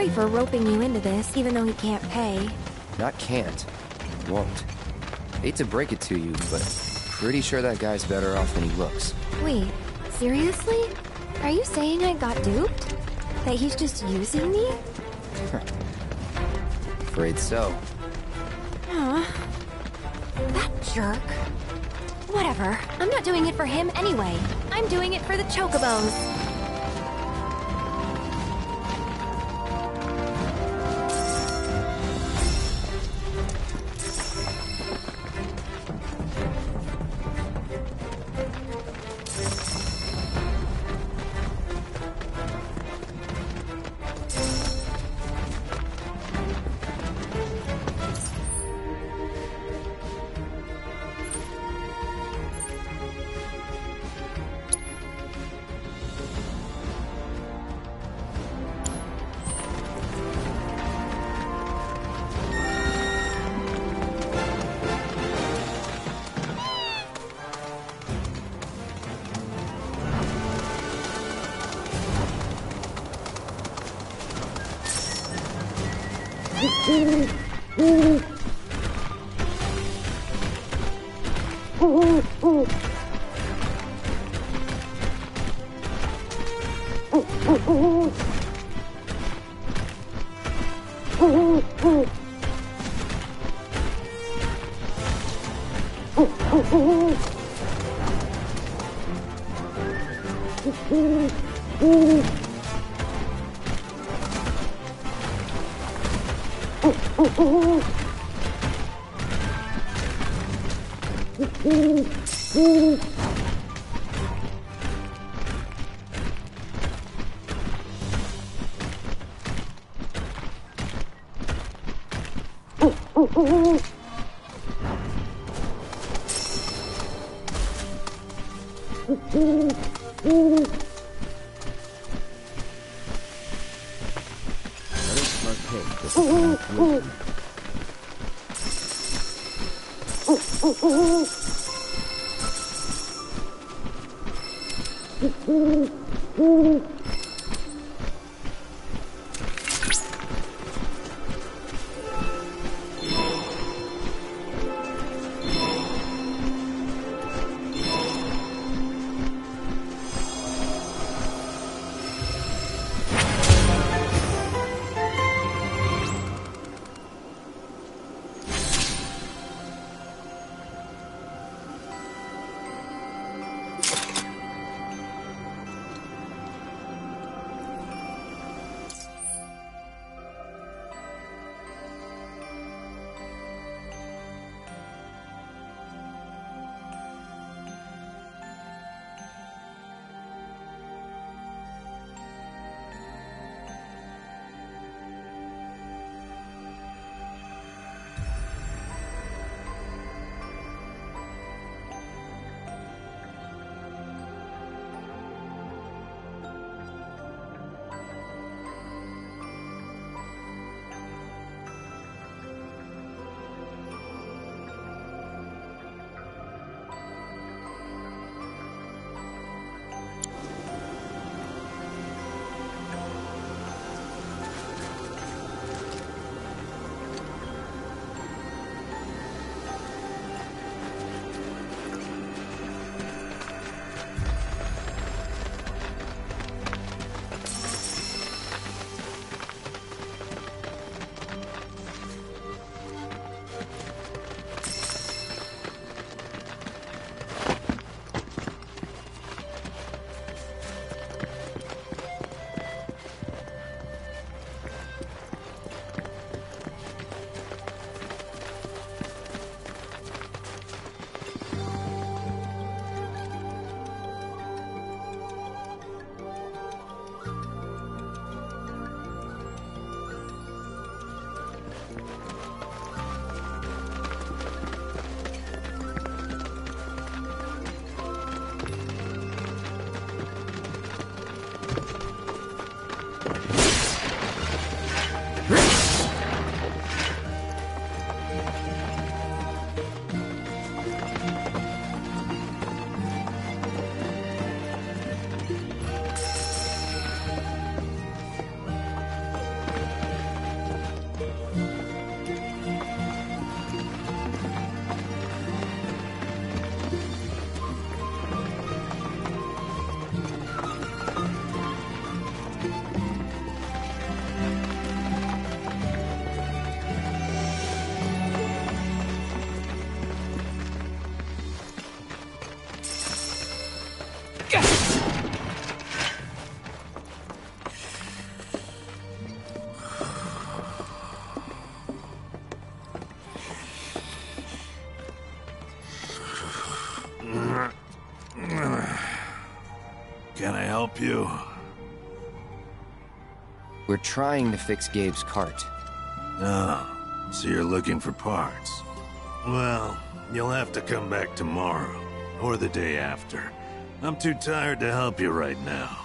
sorry for roping you into this, even though he can't pay. Not can't. Won't. Hate to break it to you, but pretty sure that guy's better off than he looks. Wait, seriously? Are you saying I got duped? That he's just using me? Afraid so. Huh. That jerk. Whatever. I'm not doing it for him anyway. I'm doing it for the Chocobos. help you? We're trying to fix Gabe's cart. Oh, so you're looking for parts. Well, you'll have to come back tomorrow, or the day after. I'm too tired to help you right now.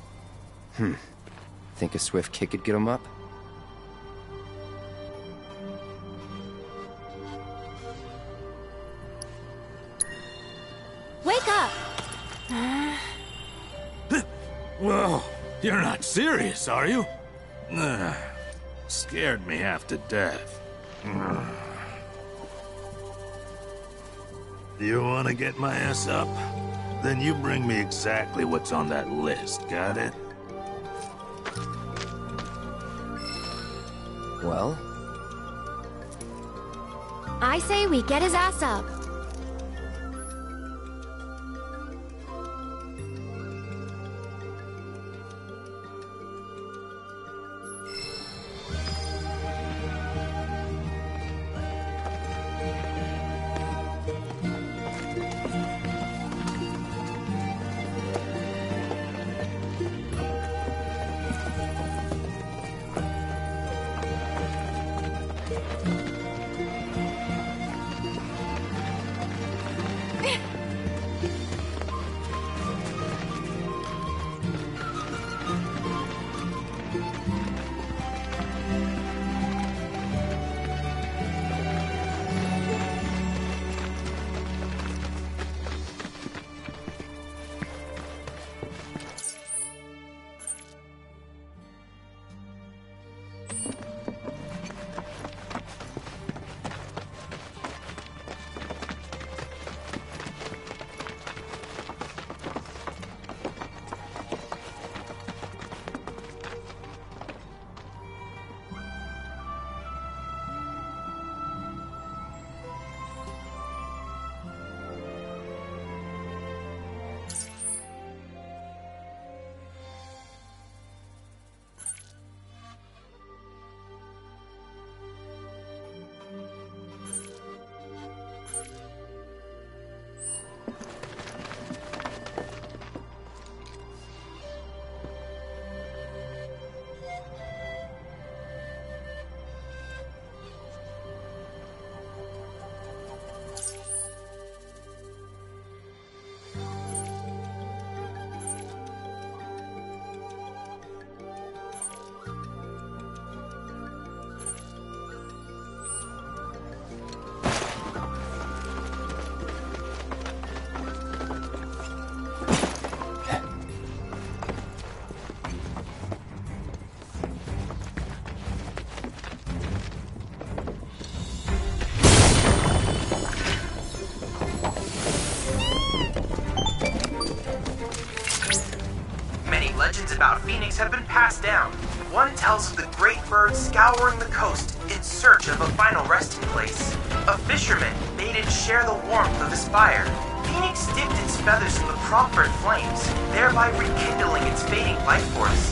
Think a swift kick could get him up? Wake up! Whoa, you're not serious, are you? Scared me half to death. You want to get my ass up? Then you bring me exactly what's on that list, got it? Well, I say we get his ass up. About Phoenix have been passed down. One tells of the great bird scouring the coast in search of a final resting place. A fisherman bade it share the warmth of his fire. Phoenix dipped its feathers in the proffered flames, thereby rekindling its fading life force.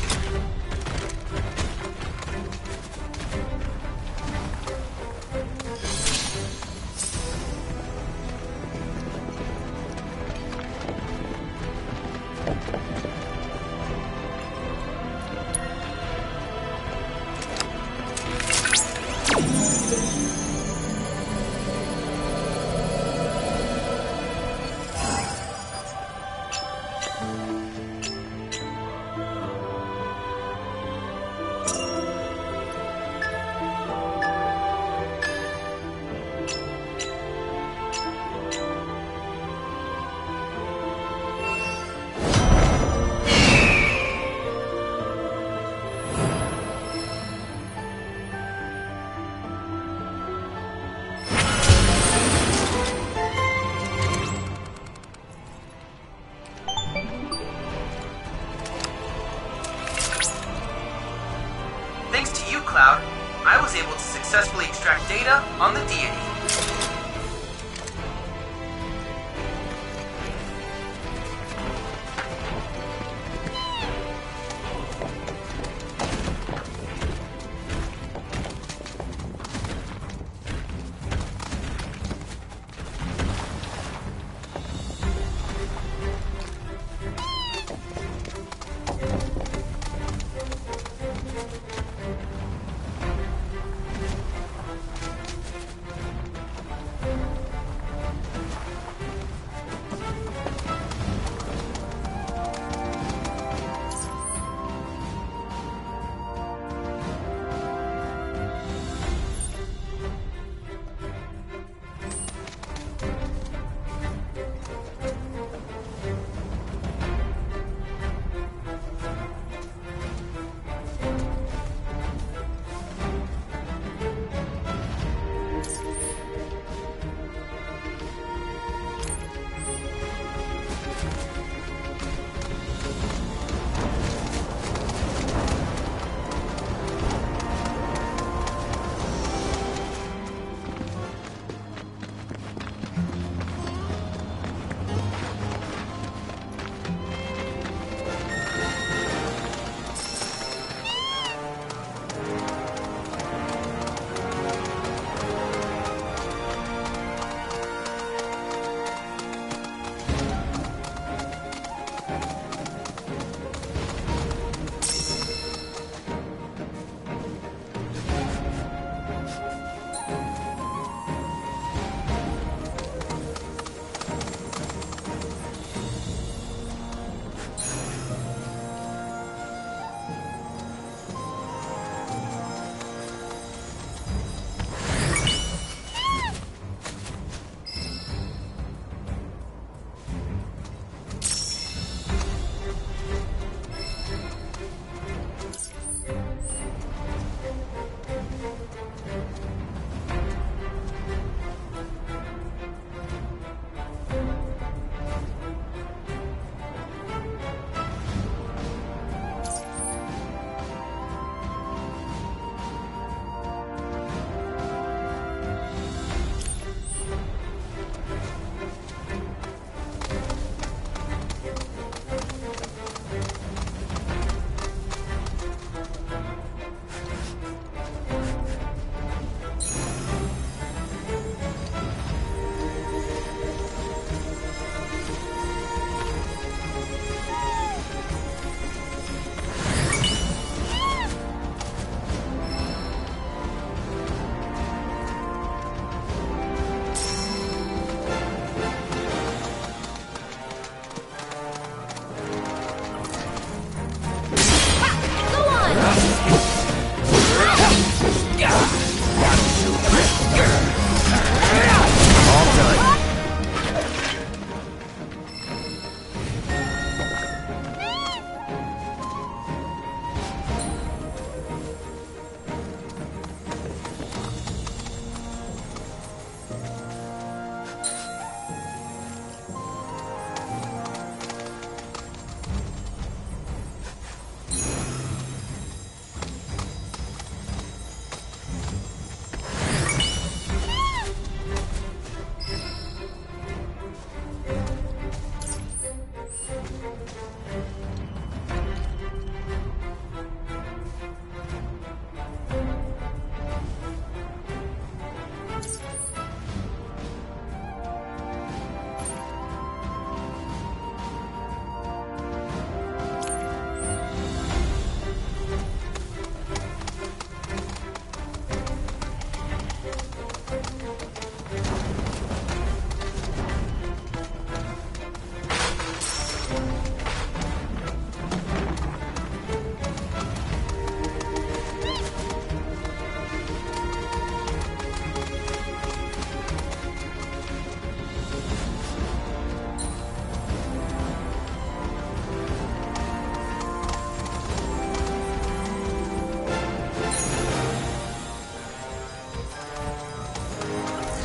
Cloud, I was able to successfully extract data on the deity.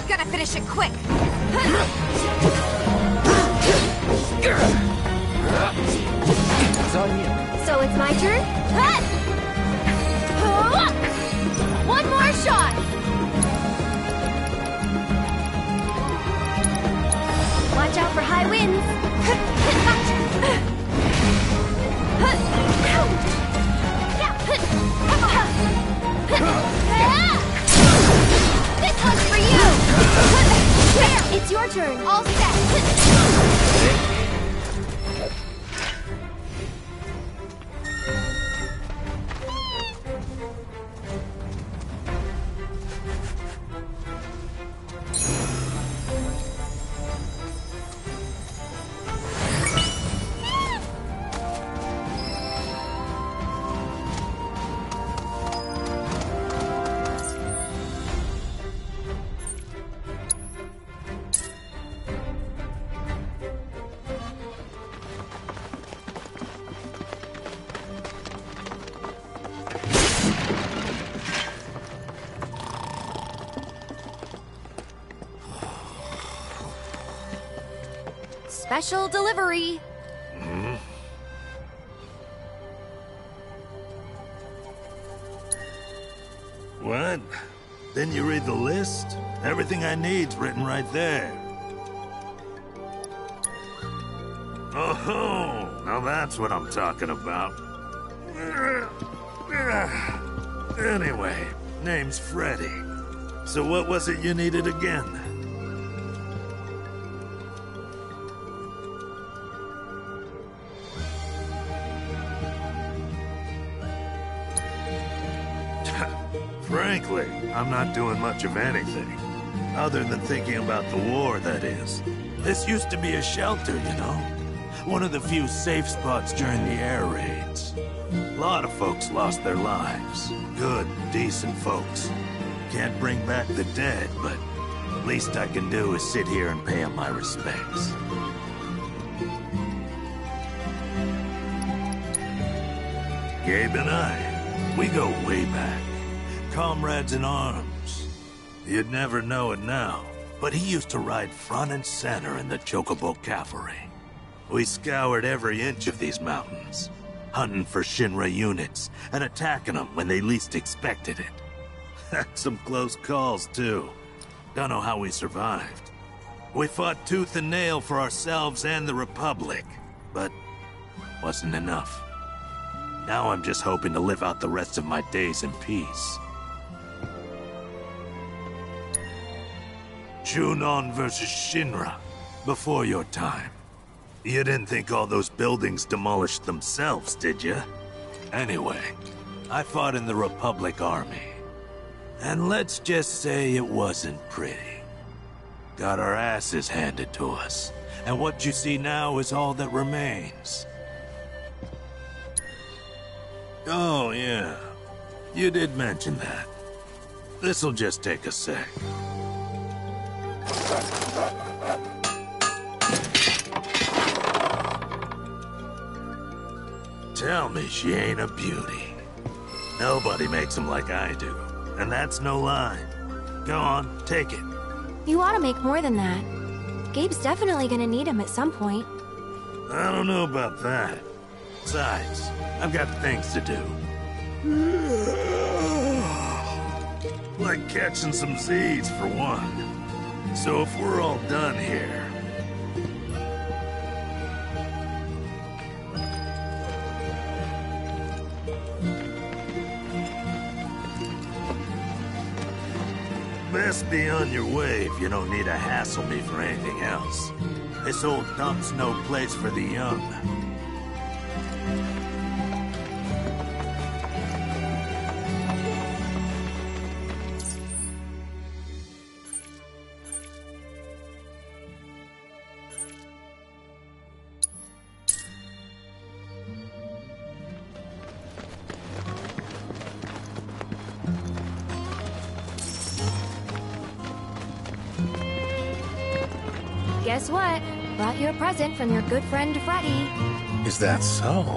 Gotta finish it quick. It's on you. So it's my turn? One more shot! Watch out for high winds. This one's for you! There, it's your turn. All set. Special delivery. What? Didn't you read the list? Everything I need's written right there. Oh, now that's what I'm talking about. Anyway, name's Freddy. So what was it you needed again? Frankly, I'm not doing much of anything. Other than thinking about the war, that is. This used to be a shelter, you know? One of the few safe spots during the air raids. A lot of folks lost their lives. Good, decent folks. Can't bring back the dead, but least I can do is sit here and pay them my respects. Gabe and I, we go way back. Comrades in arms. You'd never know it now, but he used to ride front and center in the Chocobo Cavalry. We scoured every inch of these mountains, hunting for Shinra units and attacking them when they least expected it. Had some close calls, too. Don't know how we survived. We fought tooth and nail for ourselves and the Republic, but wasn't enough. Now I'm just hoping to live out the rest of my days in peace. Junon versus Shinra, before your time. You didn't think all those buildings demolished themselves, did you? Anyway, I fought in the Republic Army. And let's just say it wasn't pretty. Got our asses handed to us. And what you see now is all that remains. Oh, yeah. You did mention that. This'll just take a sec. Tell me she ain't a beauty. Nobody makes them like I do. And that's no lie. Go on, take it. You ought to make more than that. Gabe's definitely gonna need him at some point. I don't know about that. Besides, I've got things to do. Like catching some Z's, for one. So if we're all done here... Best be on your way if you don't need to hassle me for anything else. This old dump's no place for the young. Guess what? Brought you a present from your good friend Freddy. Is that so?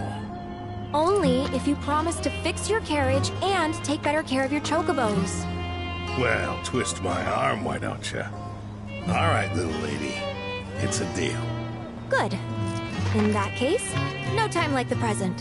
Only if you promise to fix your carriage and take better care of your chocobos. Well, twist my arm, why don't you? All right, little lady. It's a deal. Good. In that case, no time like the present.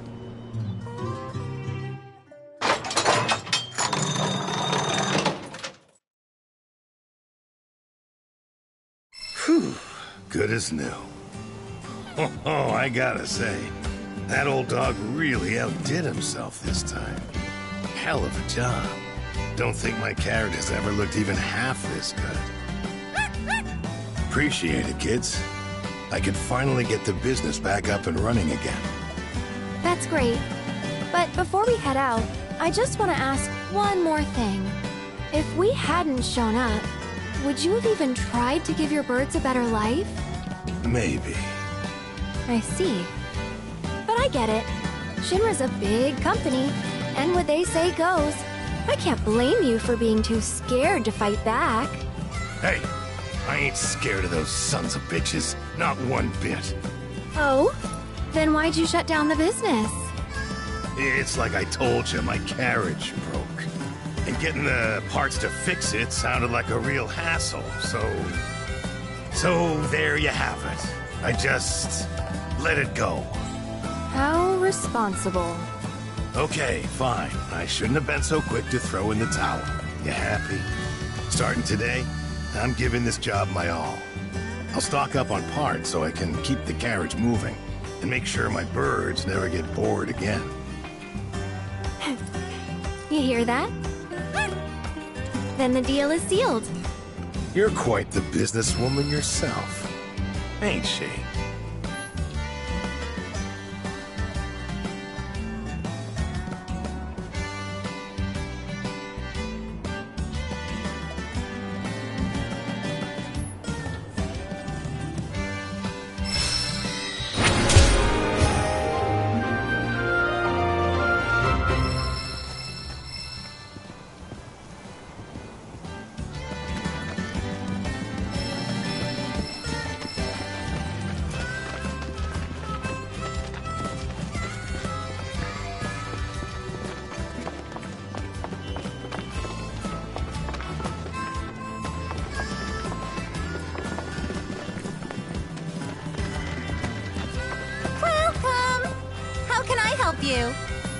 Whew. Good as new. Oh, I gotta say, that old dog really outdid himself this time. Hell of a job. Don't think my carrot has ever looked even half this good. Appreciate it, kids. I could finally get the business back up and running again. That's great. But before we head out, I just want to ask one more thing. If we hadn't shown up, would you have even tried to give your birds a better life? Maybe. I see. But I get it. Shinra's a big company, and what they say goes. I can't blame you for being too scared to fight back. Hey, I ain't scared of those sons of bitches. Not one bit. Oh? Then why'd you shut down the business? It's like I told you, my carriage broke. And getting the parts to fix it sounded like a real hassle, So there you have it. I just let it go. How responsible. Okay, fine. I shouldn't have been so quick to throw in the towel. You happy? Starting today, I'm giving this job my all. I'll stock up on parts so I can keep the carriage moving and make sure my birds never get bored again. You hear that? Then the deal is sealed. You're quite the businesswoman yourself, ain't she? Welcome! How can I help you?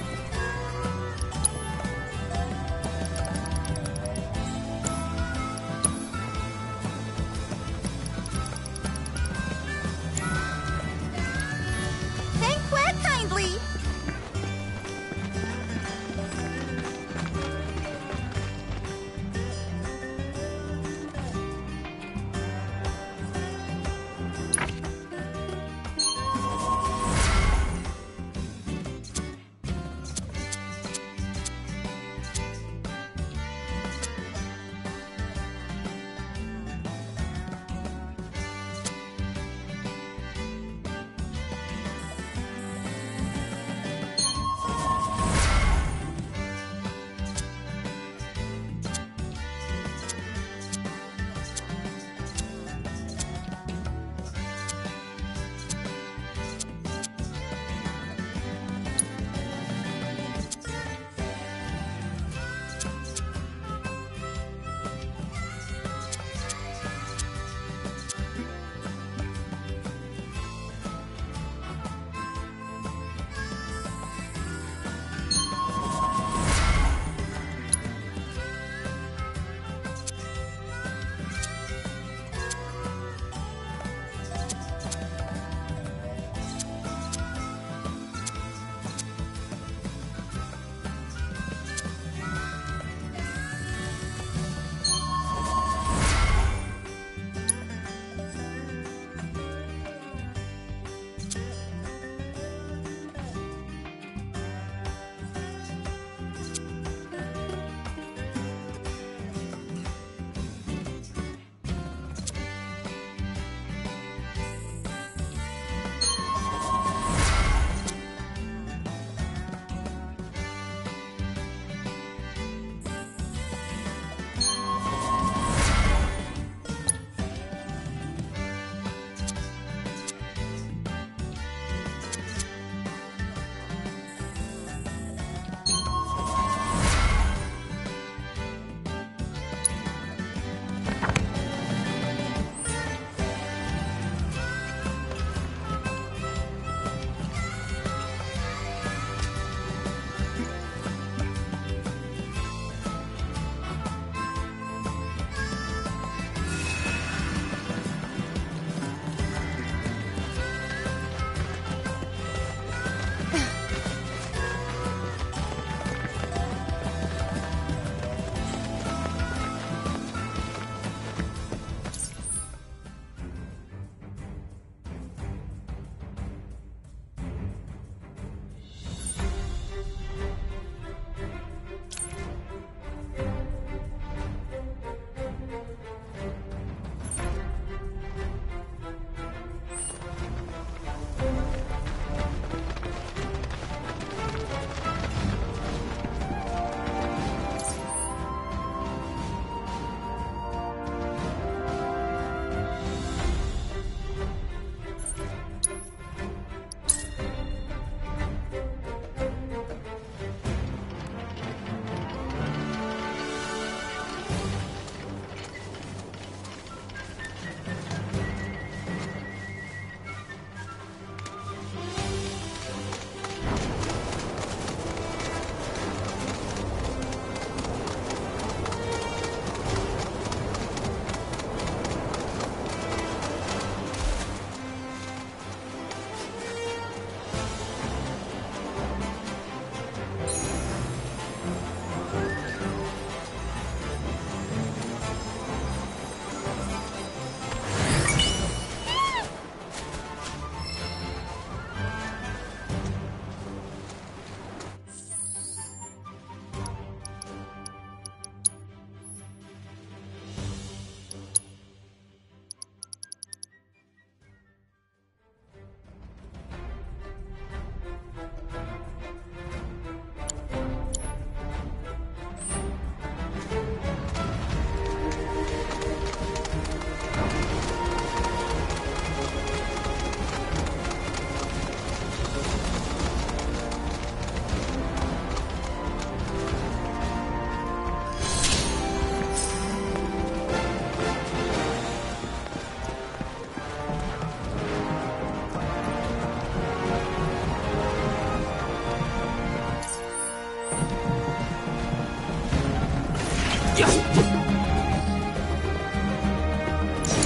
Thank you kindly.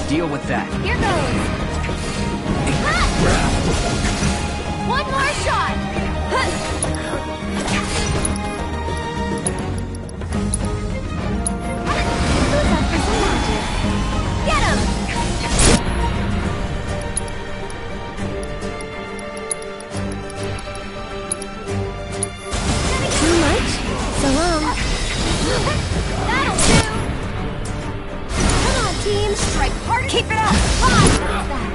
Deal with that. Here goes. One more shot. Who's up for some magic? Get him! Too much? So long. That'll do! Come on, team! Strike hard! Keep it up! Fine! What's that?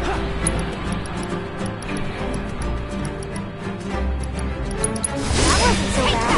That wasn't so bad.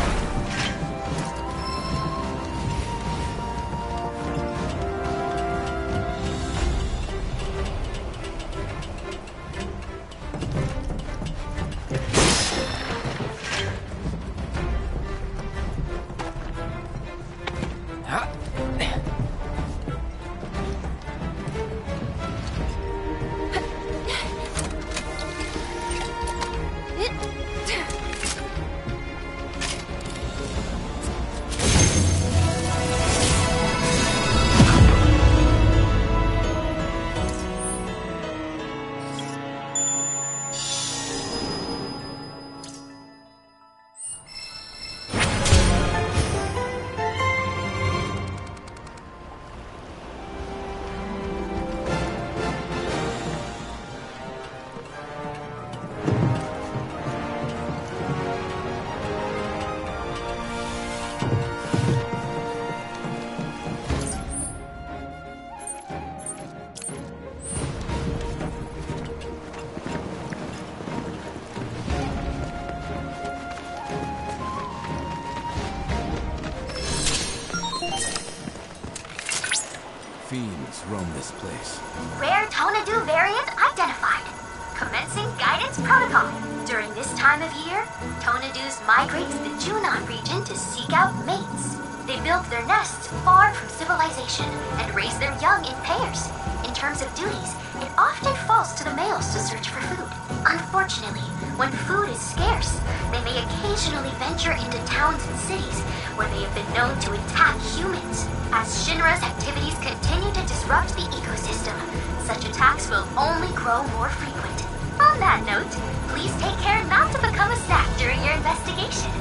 Fiends roam this place. Rare Tonadu variant identified. Commencing guidance protocol. During this time of year, Tonadus migrate to the Junon region to seek out mates. They build their nests far from civilization and raise their young in pairs. In terms of duties, it often falls to the males to search for food. Unfortunately, when food is scarce, they may occasionally venture into towns and cities where they have been known to attack humans. As Shinra's activities continue to disrupt the ecosystem, such attacks will only grow more frequent. On that note, please take care not to become a snack during your investigation.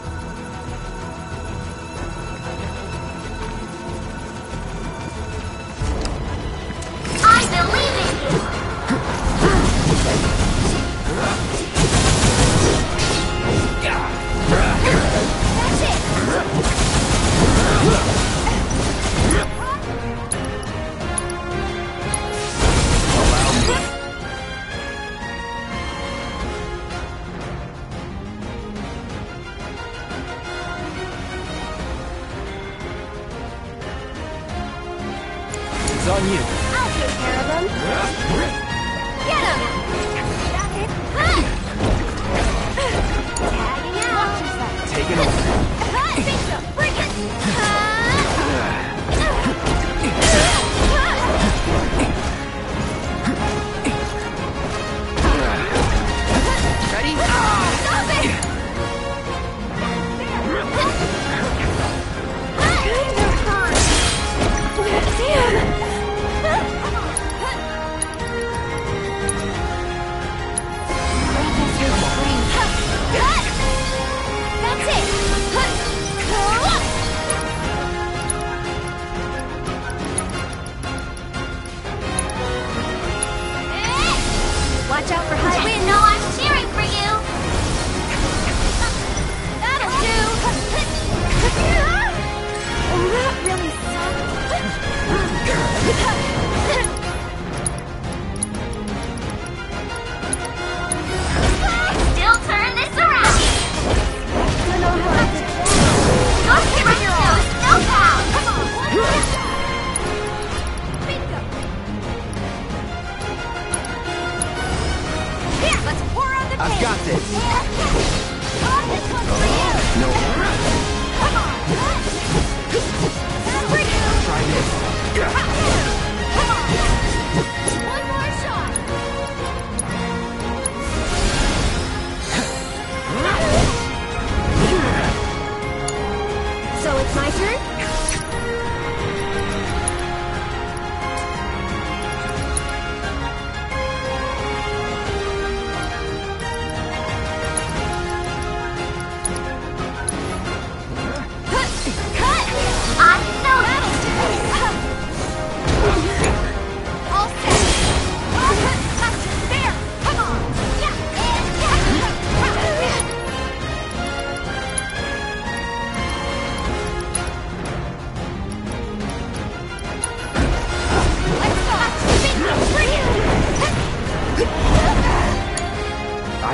I believe in you! That's it! It's on you. I'll take care of them. Get him! Tagging out. Take it over. Think so. Bring it! Ready? Stop it! That's it! Watch out for high wind! No, I'm cheering for you! That'll do! Oh, that really Still turn this around! I know how I did that. Don't get right nose, no pow! Come on, one more shot! Bingo! Here, let's pour on the I've got this. Oh, this one's for you! No. Come on! That's for you! Try this.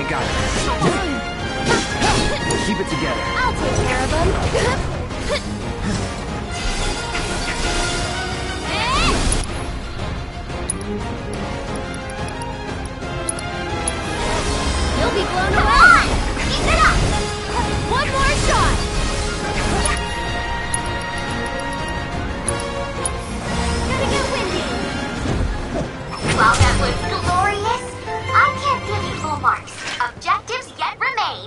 I got it. Keep it together. I'll take care of them. You'll be blown away! Keep it up! One more shot! Gonna get windy! While that was glorious, I can't give you full marks. Objectives yet remain.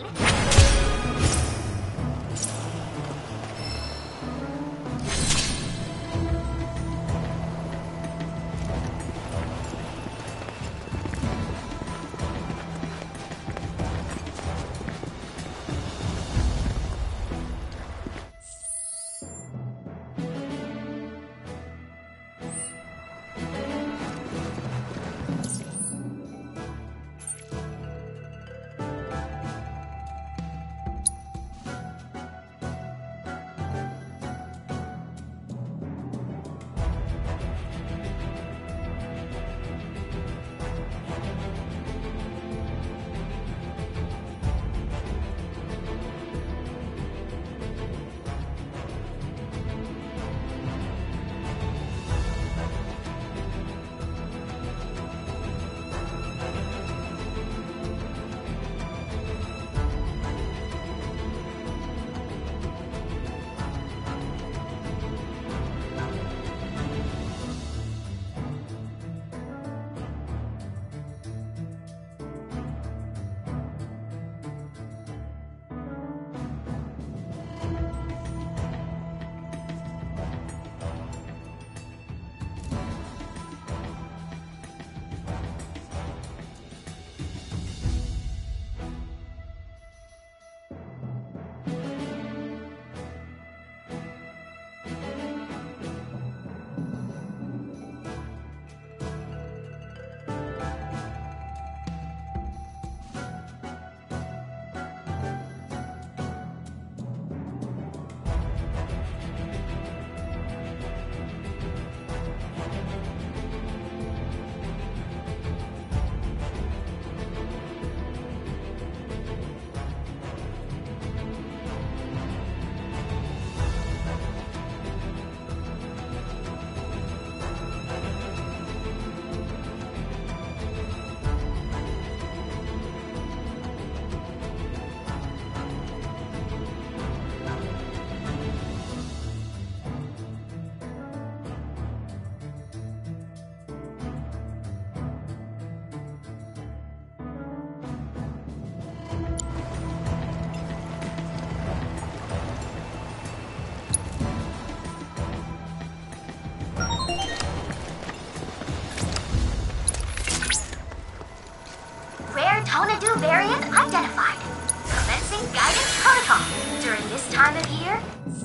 Tonadu variant identified. Commencing guidance protocol. During this time of year,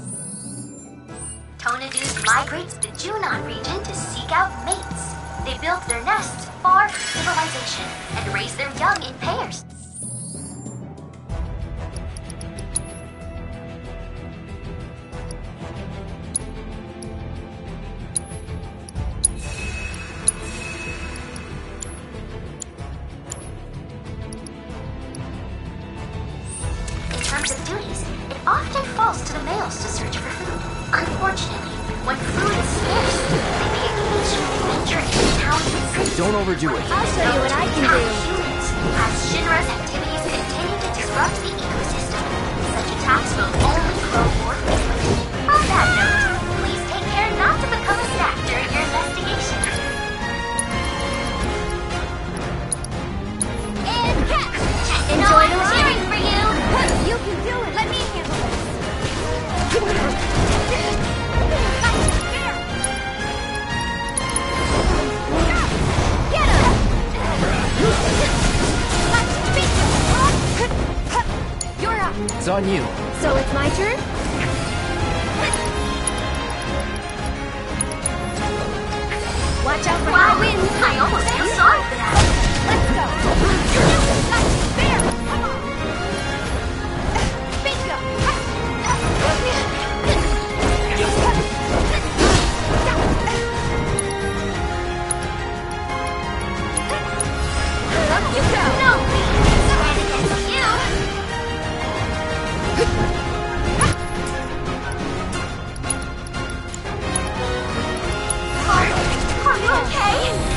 Tonadus migrate to the Junon region to seek out mates. They build their nests far from civilization and raise their young in pairs. In terms of duties, it often falls to the males to search for food. Unfortunately, when food is scarce, they may occasionally venture into towns and cities. Don't overdo it. I'll show you what I can do. Humans, as Shinra's activities continue to disrupt the ecosystem, such attacks will only grow more frequent. On that note, please take care not to become a snack during your investigation. And catch! Enjoy the cheering for you! You can do it! Let me handle Get him! You're up! It's on you. So it's my turn? Watch out for Wow, high winds! I almost feel sorry for that. Let's go! There! Come on! Bingo! Up you go! No, strategy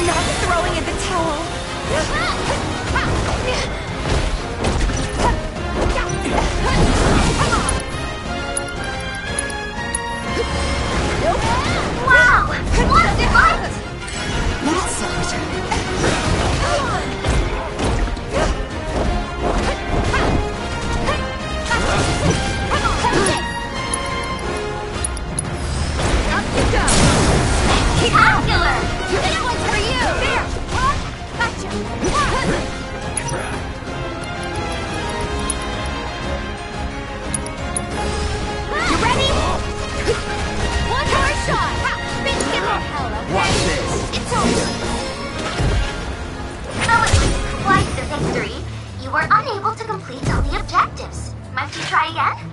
Not throwing in the towel. Wow! What a fight! That's Up you go! Spectacular! This one's for you! There! Gotcha! You ready? One more shot! Big give it hell, okay? Watch this. It's over! Though it was quite the victory, you were unable to complete all the objectives. Might you try again?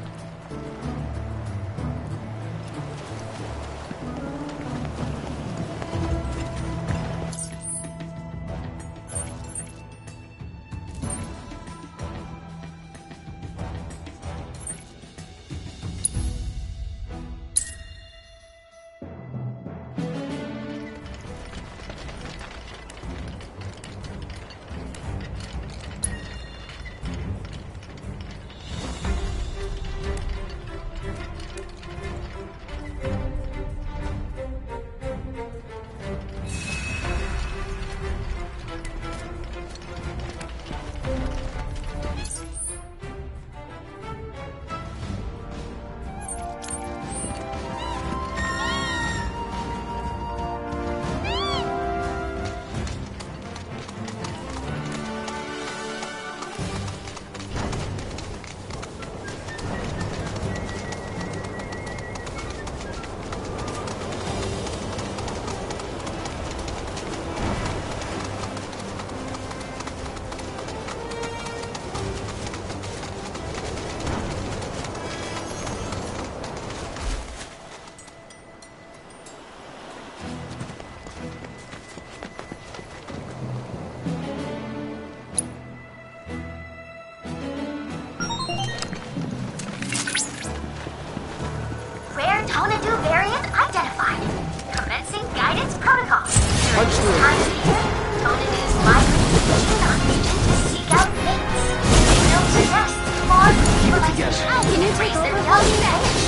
Rare Tonadu variant identified. Commencing guidance protocol. During this time of year, Tonadu's migrate to the Junon region to seek out mates. They build their nests far from civilization and raise their young in village.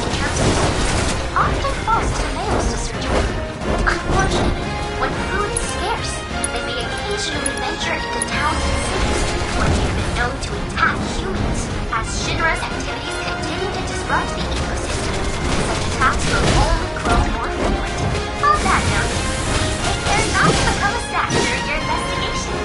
It often falls to males to search for food. Unfortunately, when food is scarce, they may occasionally venture into towns and cities, where they have been known to attack humans. As Shinra's activities continue to disrupt the ecosystem, such attacks will only grow more frequent. On that note, please take care not to become a snack during your investigation.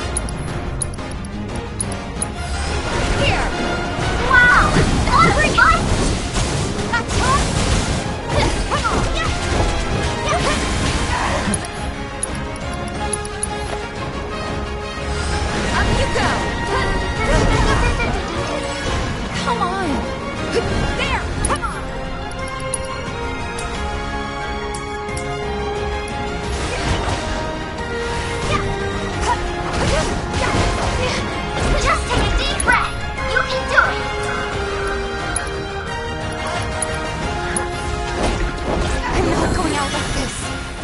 Here! Wow! What a fight! That's fun! Come on! Up you go! Come on! There! Come on! Just take a deep breath. You can do it. I'm never going out like this.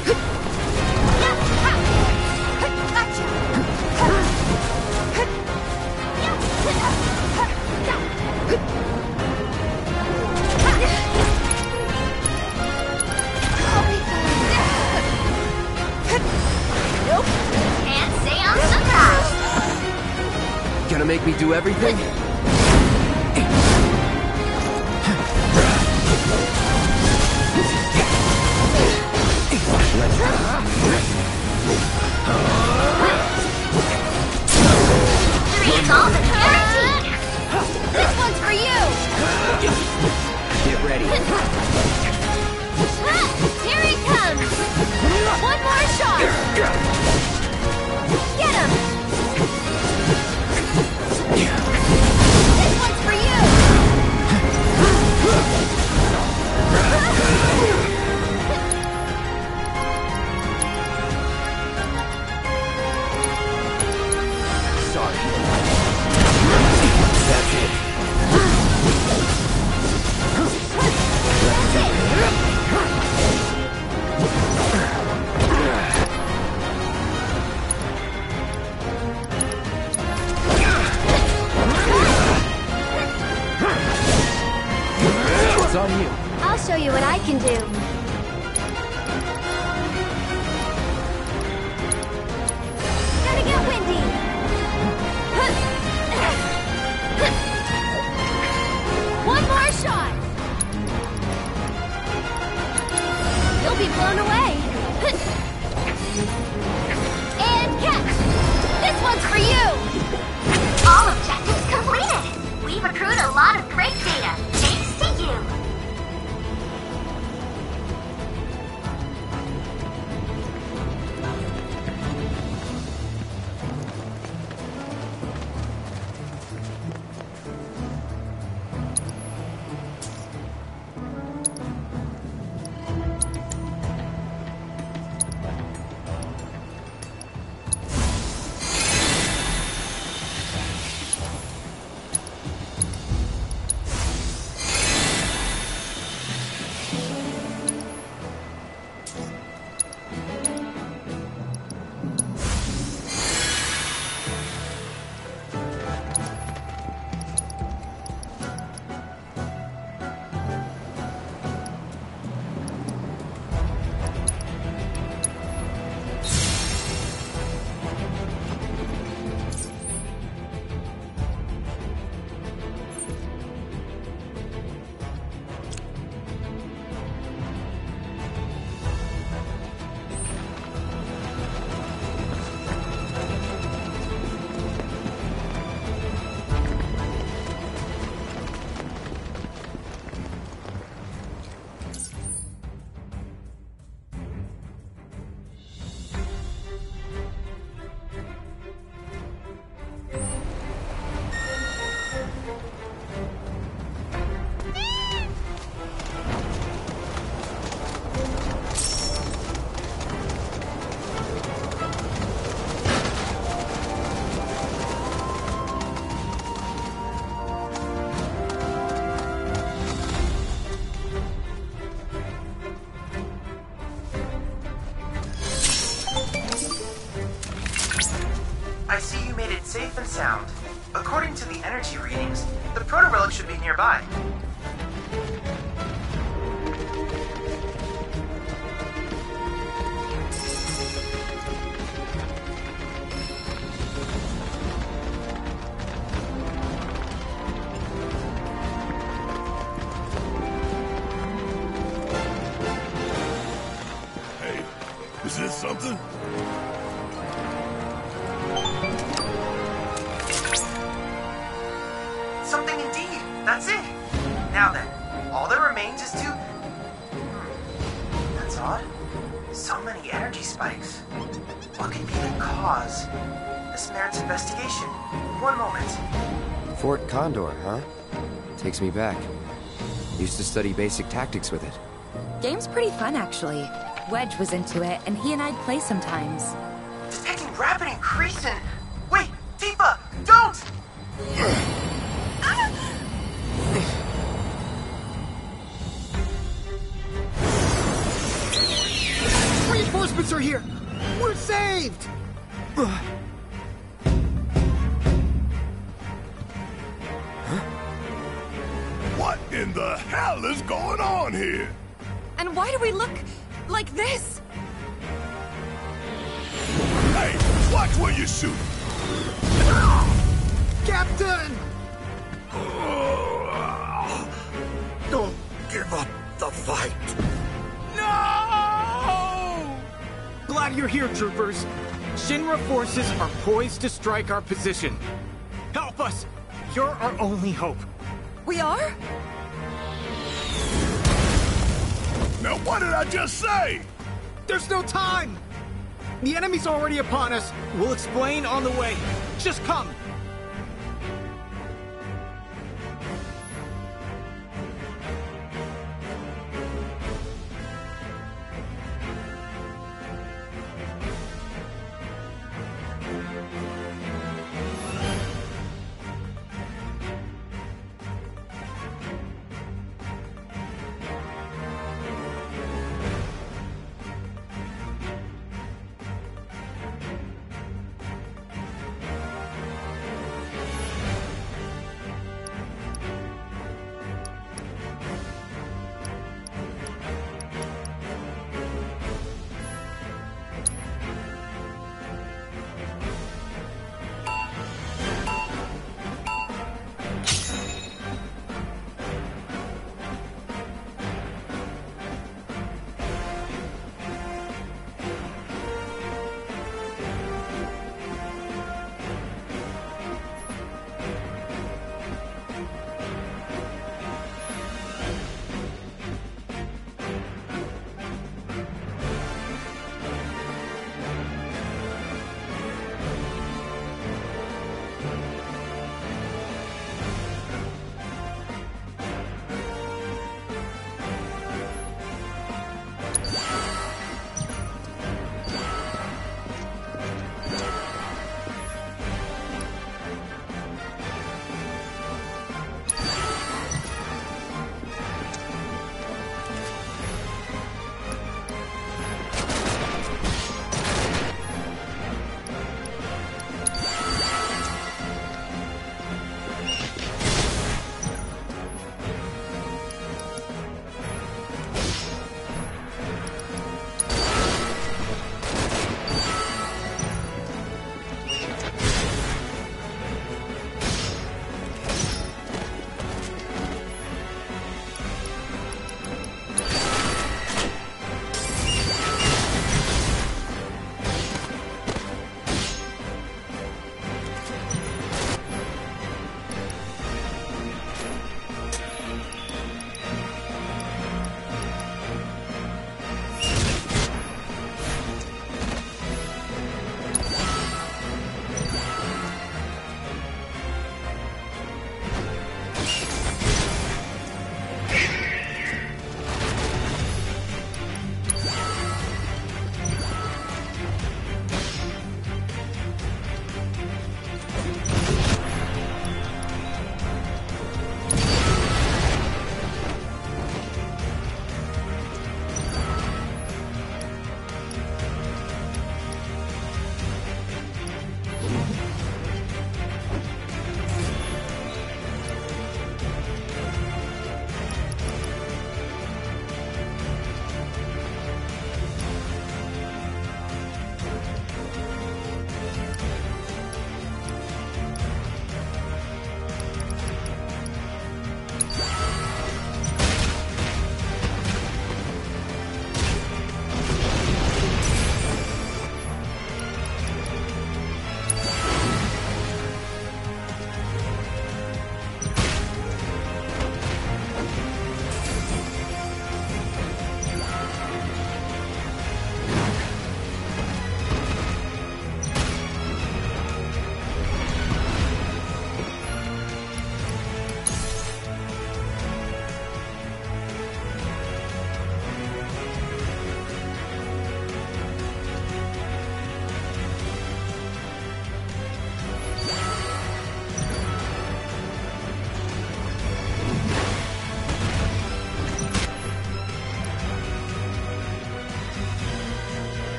Nope. Can't say I'm surprised. Gonna make me do everything? Three's all the guaranteed. This one's for you! Get ready. Here he comes! One more shot! Get him! This one's for you! Sorry. can do. Gonna get windy. One more shot. You'll be blown away. And catch. This one's for you. All objectives completed. We've accrued a lot of great data, thanks to you. I see you made it safe and sound. According to the energy readings, the proto-relic should be nearby. Hey, is this something? Something indeed. That's it. Now then, all that remains is to... That's odd. So many energy spikes. What could be the cause? This merits investigation. One moment. Fort Condor, huh? Takes me back. Used to study basic tactics with it. Game's pretty fun, actually. Wedge was into it, and he and I'd play sometimes. Detecting rapid increase in... Wait, Tifa, don't! Reinforcements are here! We're saved! What in the hell is going on here? And why do we look like this? Hey, watch where you shoot! Captain! Don't give up the fight. No! Glad you're here, troopers. Shinra forces are poised to strike our position. Help us! You're our only hope. We are? Now what did I just say? There's no time! The enemy's already upon us. We'll explain on the way. Just come!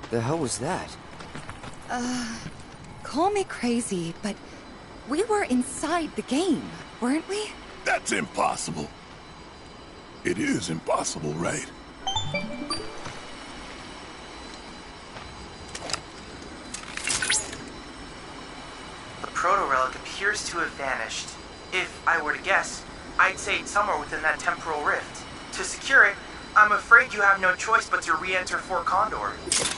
The hell was that? Call me crazy, but we were inside the game, weren't we? That's impossible. It is impossible, right? The proto-relic appears to have vanished. If I were to guess, I'd say it's somewhere within that temporal rift. To secure it, I'm afraid you have no choice but to re-enter Fort Condor.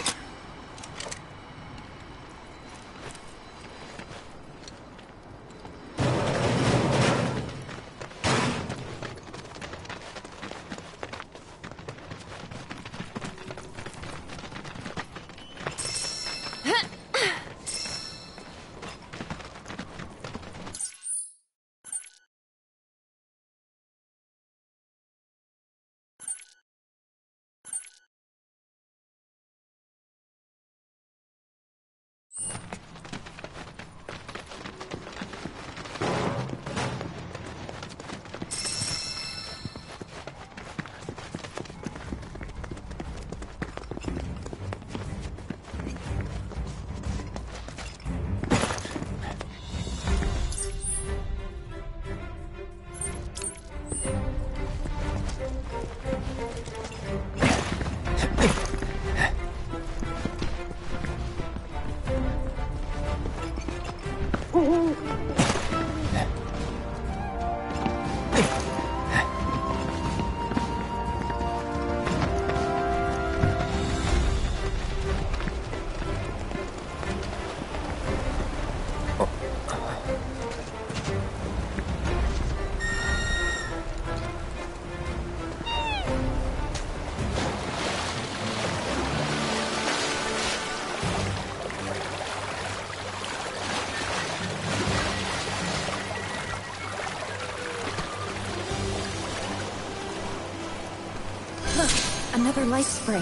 Another life spring.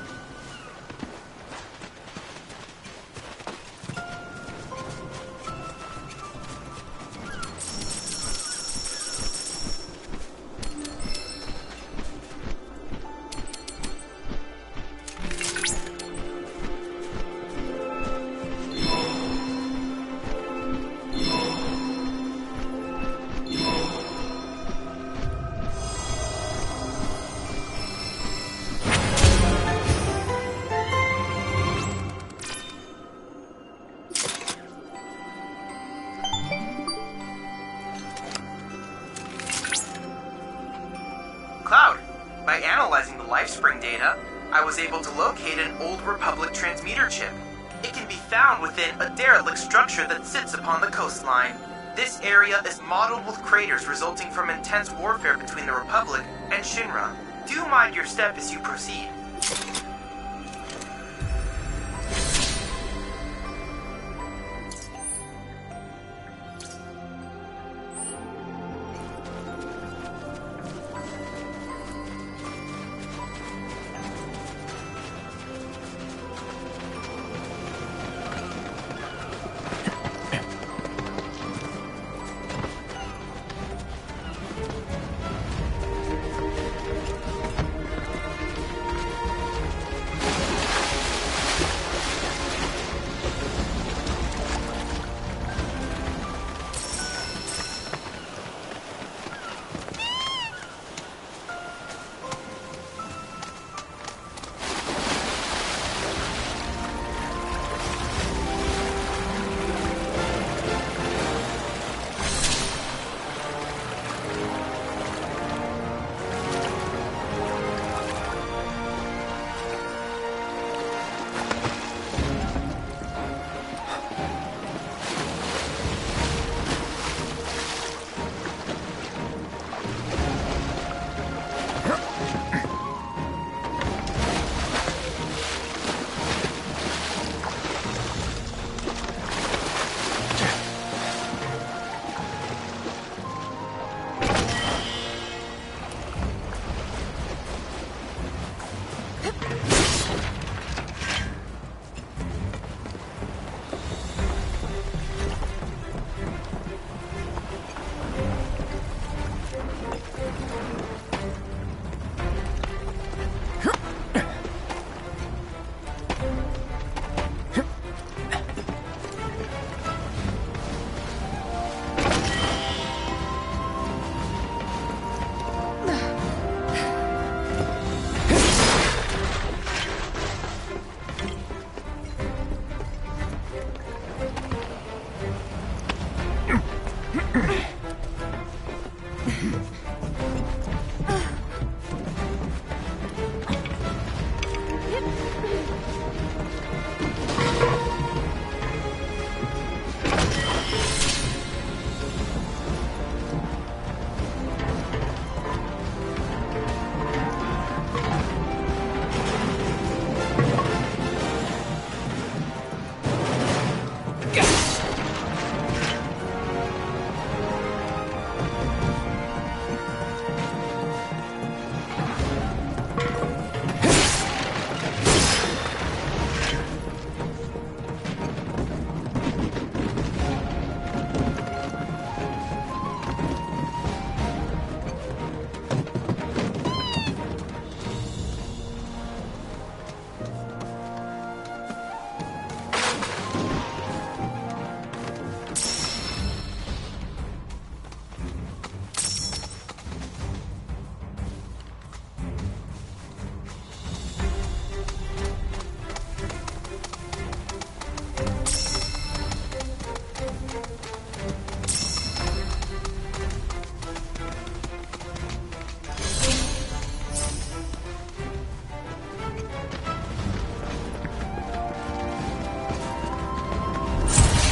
Cloud, by analyzing the LifeSpring data, I was able to locate an old Republic transmitter chip. It can be found within a derelict structure that sits upon the coastline. This area is modeled with craters resulting from intense warfare between the Republic and Shinra. Do mind your step as you proceed.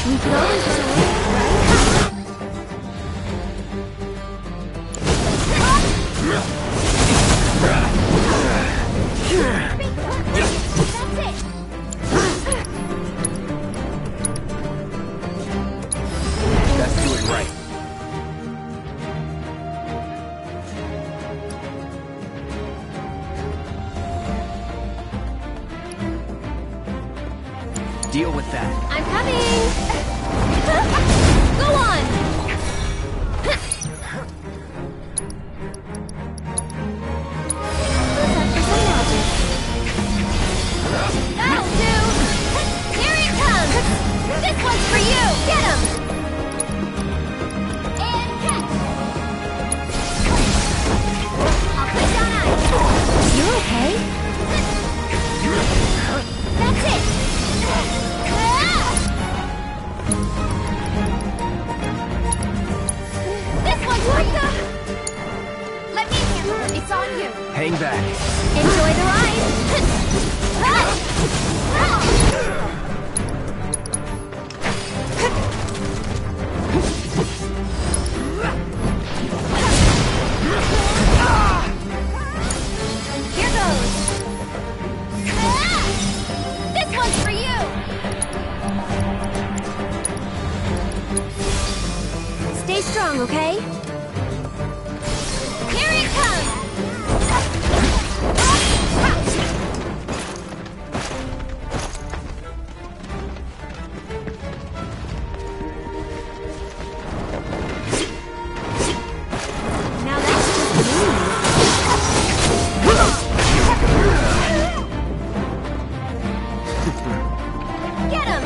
We could always run away, right? Let's do it right. Deal with that. I'm coming! Go on! That'll do! Here he comes! This one's for you! Get him! And catch! I'll put down ice! You okay? That's it! This one's for you! Let me handle it. It's on you. Hang back. Enjoy the ride! Here goes! This one's for you! Stay strong, okay? Here it comes! Now that's just mean. Get him!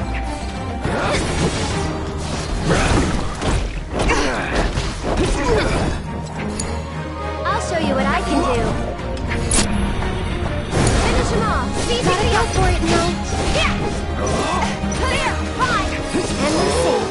I'll show you what I can do. Finish him off. Gotta go for it now. Here! Clear! Fine! And let's see.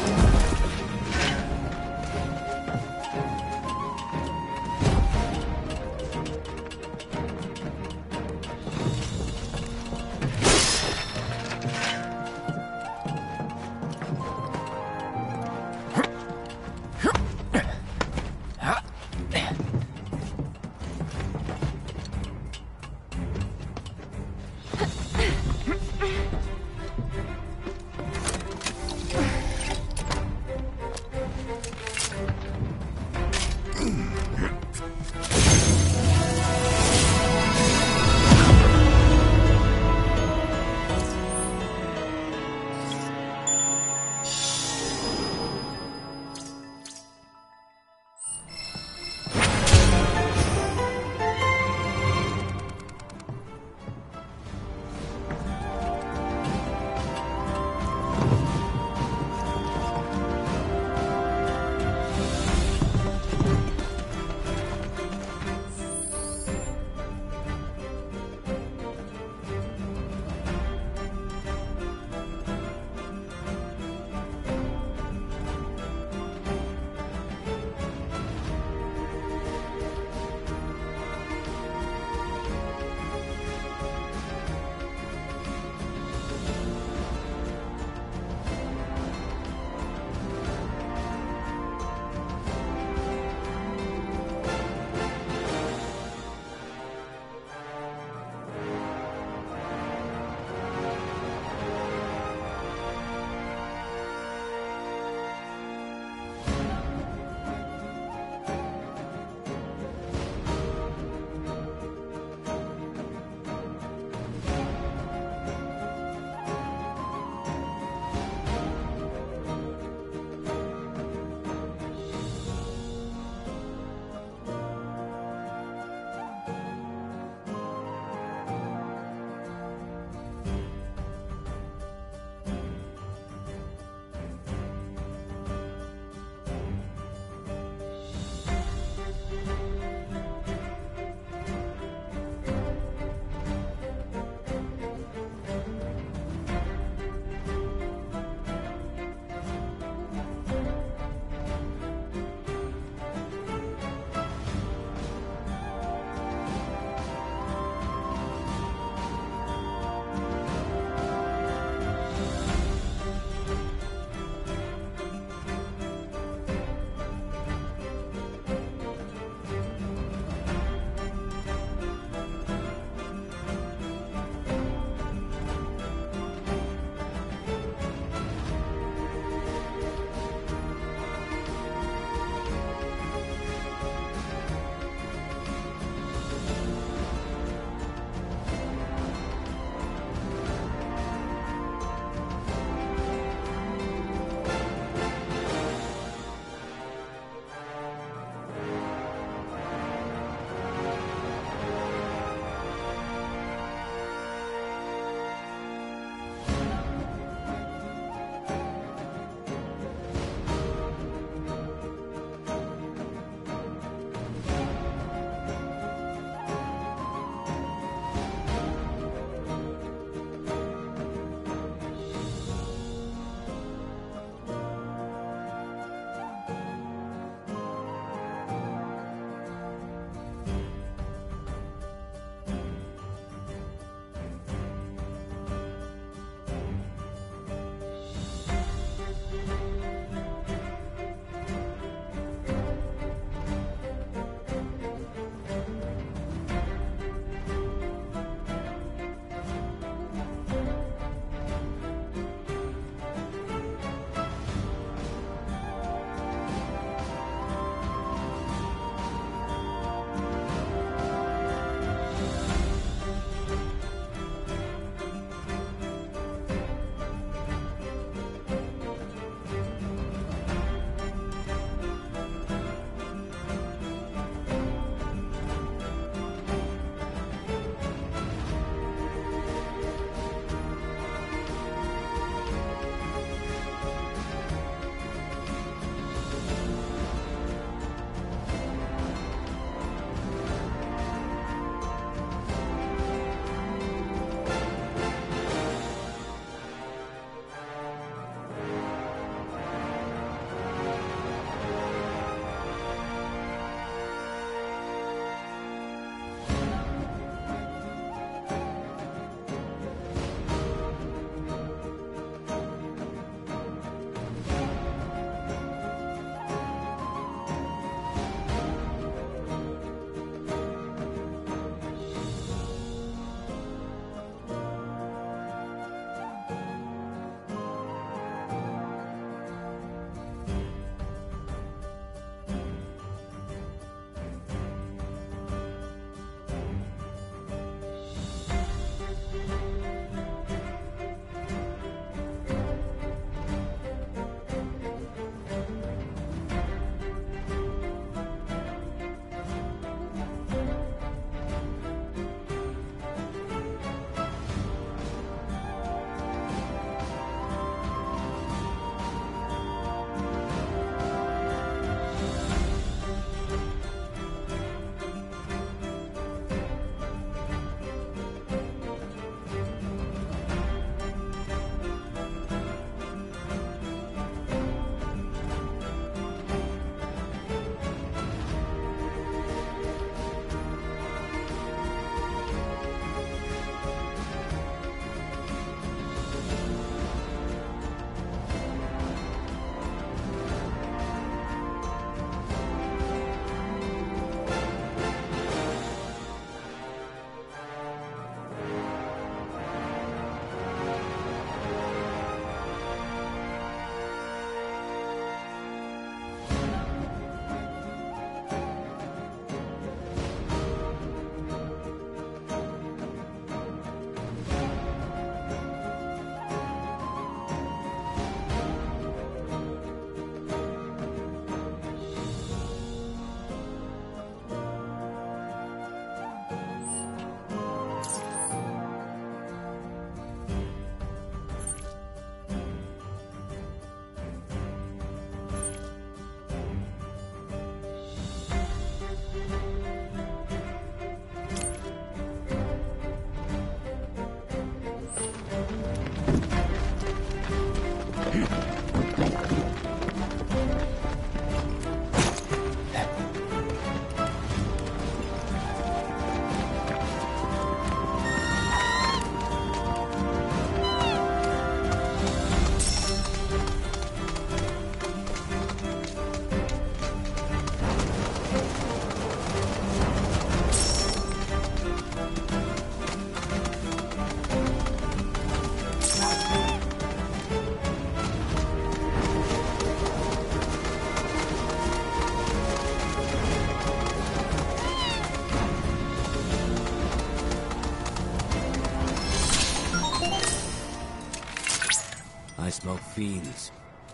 I smell fiends.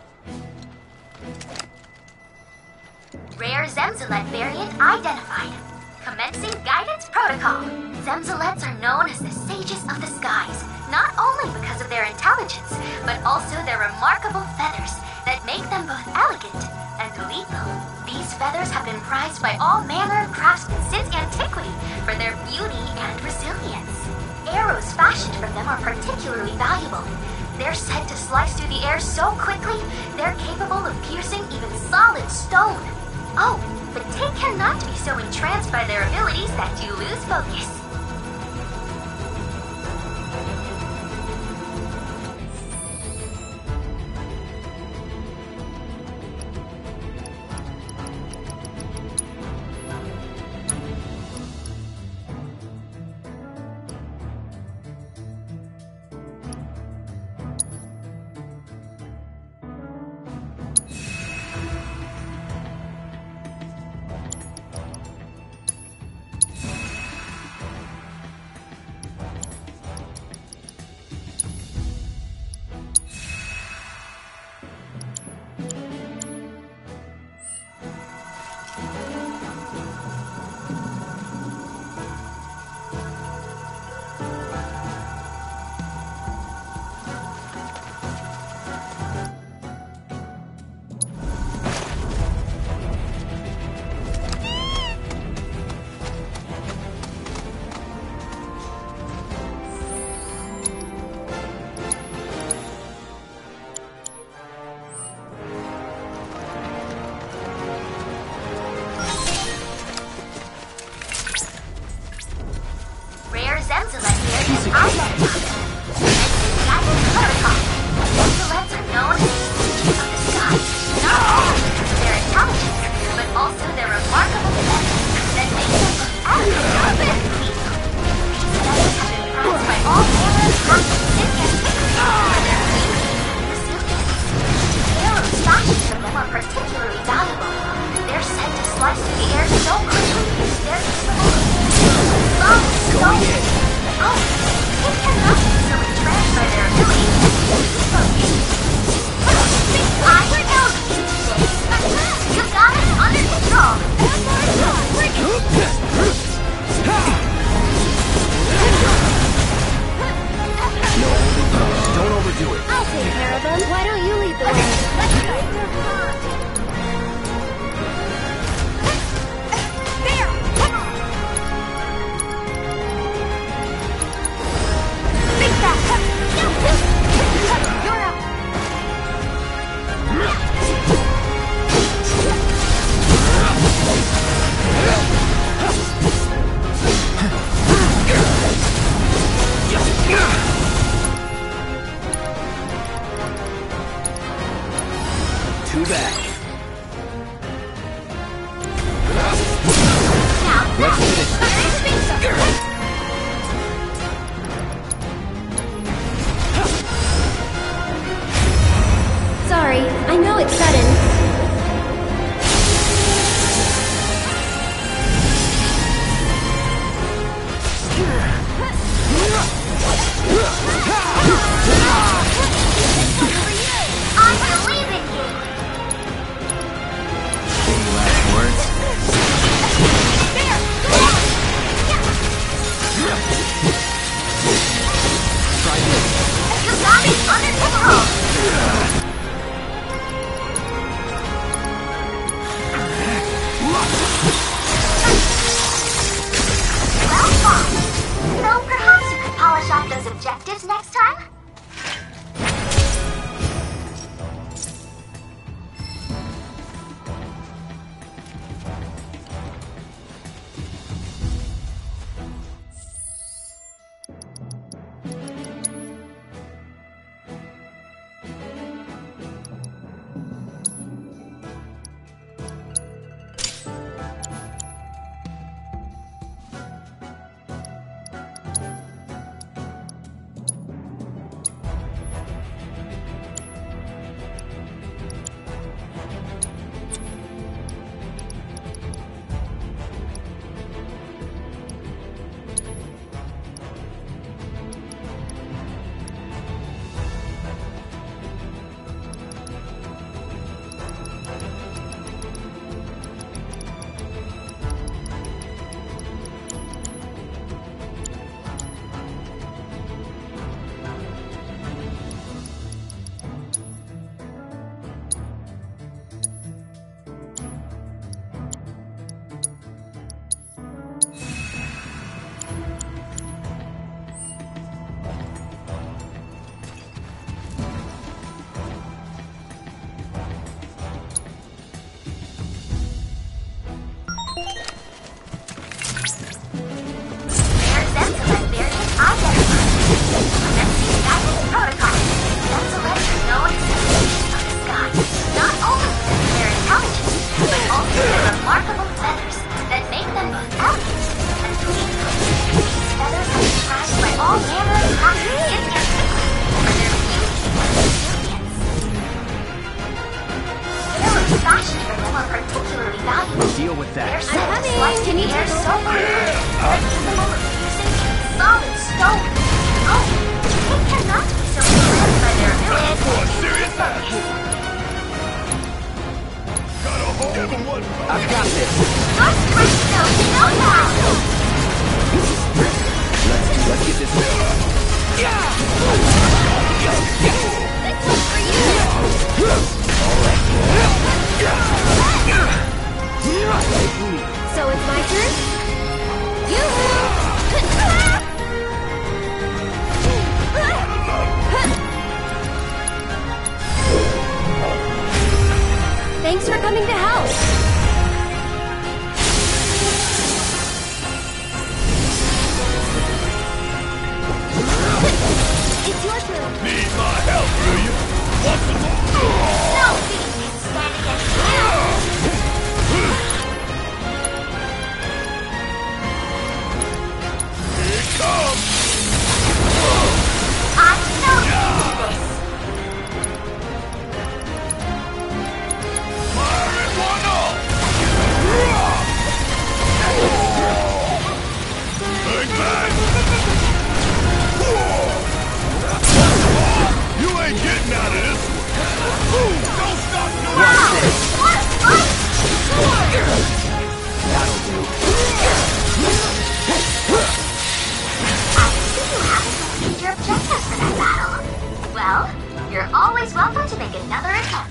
Rare Zemzalet variant identified. Commencing guidance protocol. Zemzalets are known as the sages of the skies, not only because of their intelligence, but also their remarkable feathers that make them both elegant and lethal. These feathers have been prized by all manner of craftsmen since antiquity for their beauty and resilience. Arrows fashioned from them are particularly valuable. They're said to slice through the air so quickly, they're capable of piercing even solid stone. Oh, but take care not to be so entranced by their abilities that you lose focus. Sorry, I know it's sudden. I believe in you! Any last words? Try this. You got it under control! Well fine. So perhaps you could polish off those objectives next time? Well, you're always welcome to make another attempt.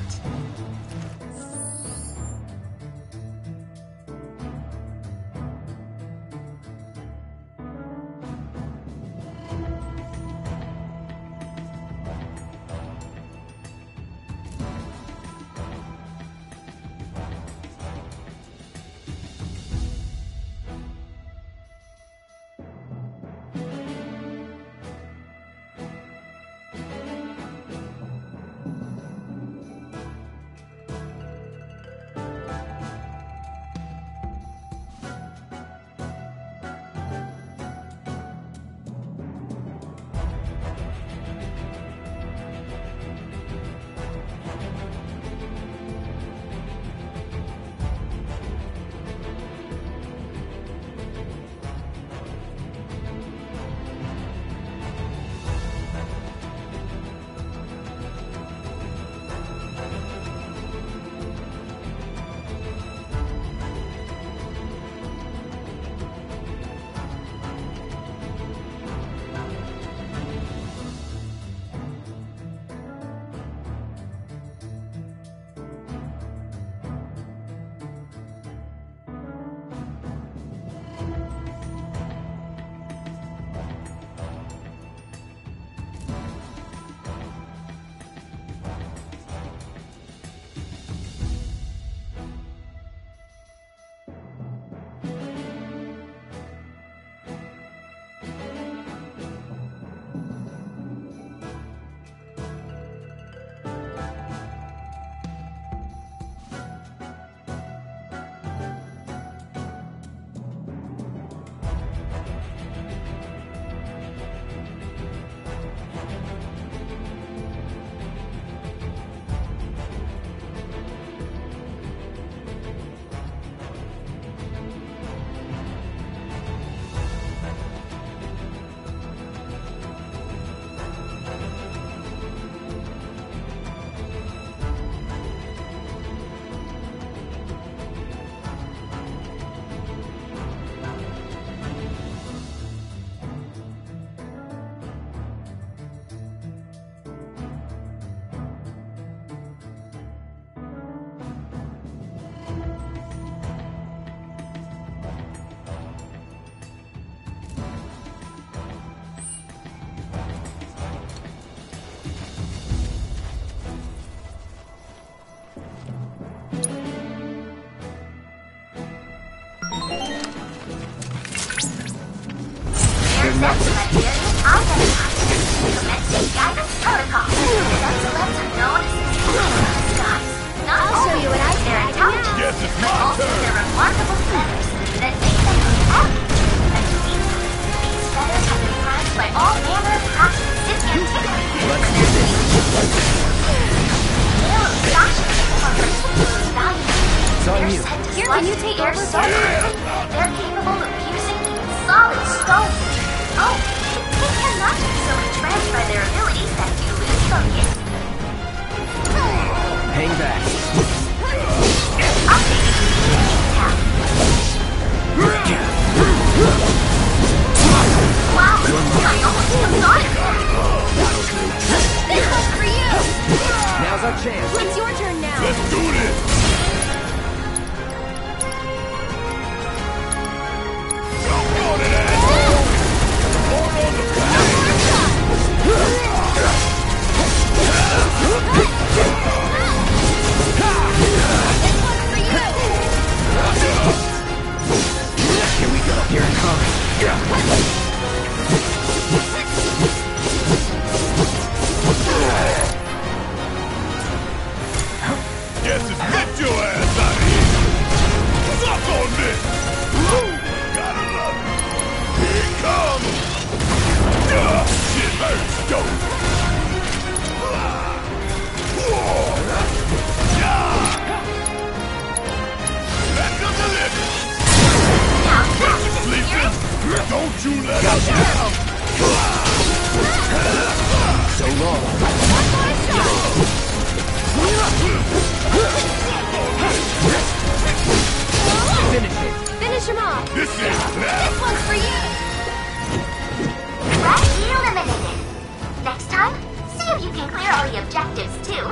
See if you can clear all the objectives, too.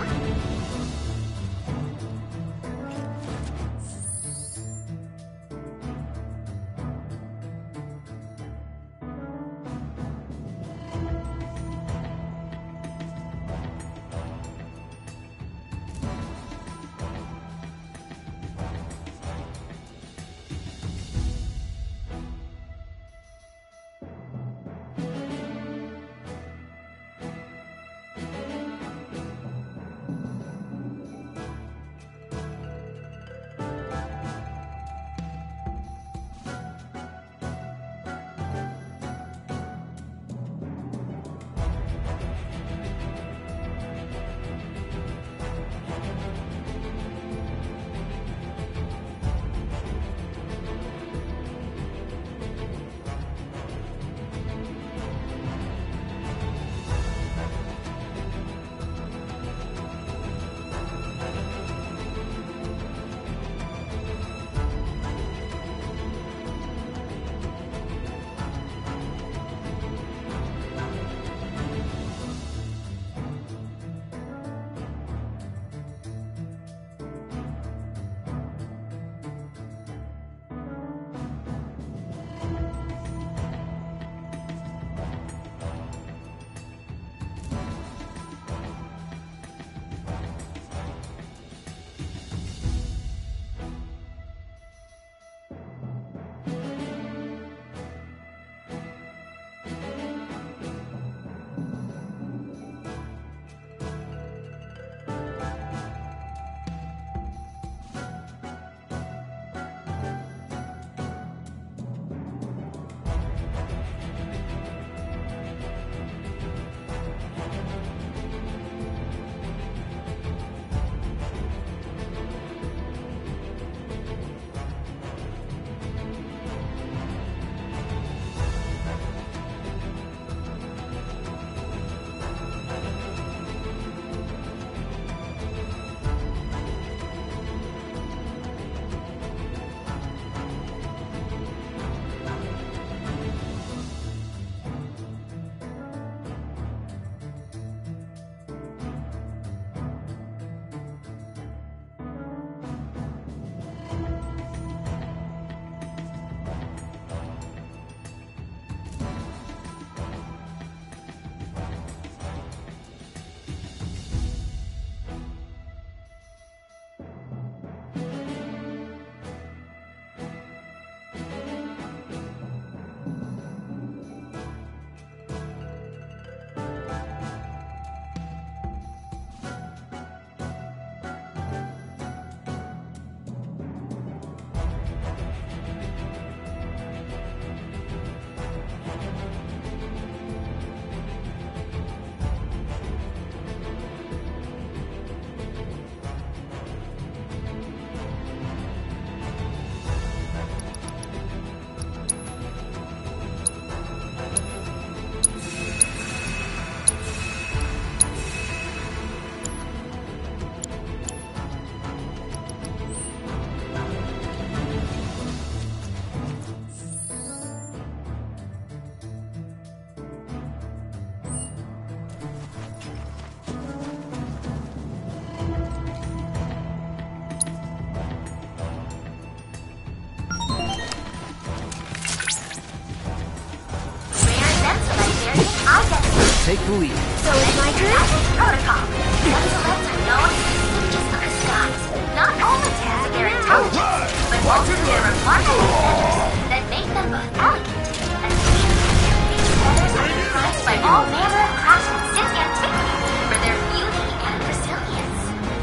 Take the lead. So it's my turn? Protocol. Sentinels are known as the sages of the skies. Not only because of their intelligence, but also their remarkable feathers that make them both elegant and beautiful. These feathers have been prized by all manner of craftsmen since antiquity for their beauty and resilience.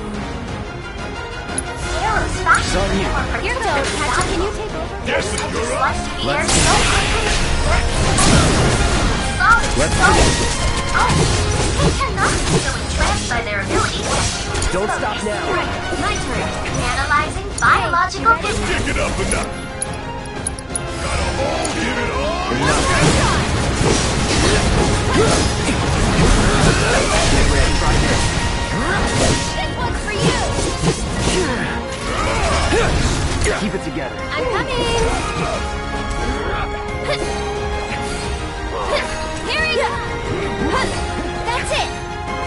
Pharaoh's fashion uniform for Here goes, Hatchet. Can you take over? Yes, you're up. Let's so quickly. Let's go. They cannot be so entranced by their ability to Don't stop now. Right, my turn. Analyzing biological Let's kick it up a notch. Got a hole, give it all. Get ready, try this. This one's for you! Keep it together. I'm coming! Here we go! That's it!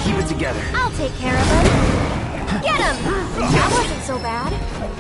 keep it together. I'll take care of him. Get him! That wasn't so bad.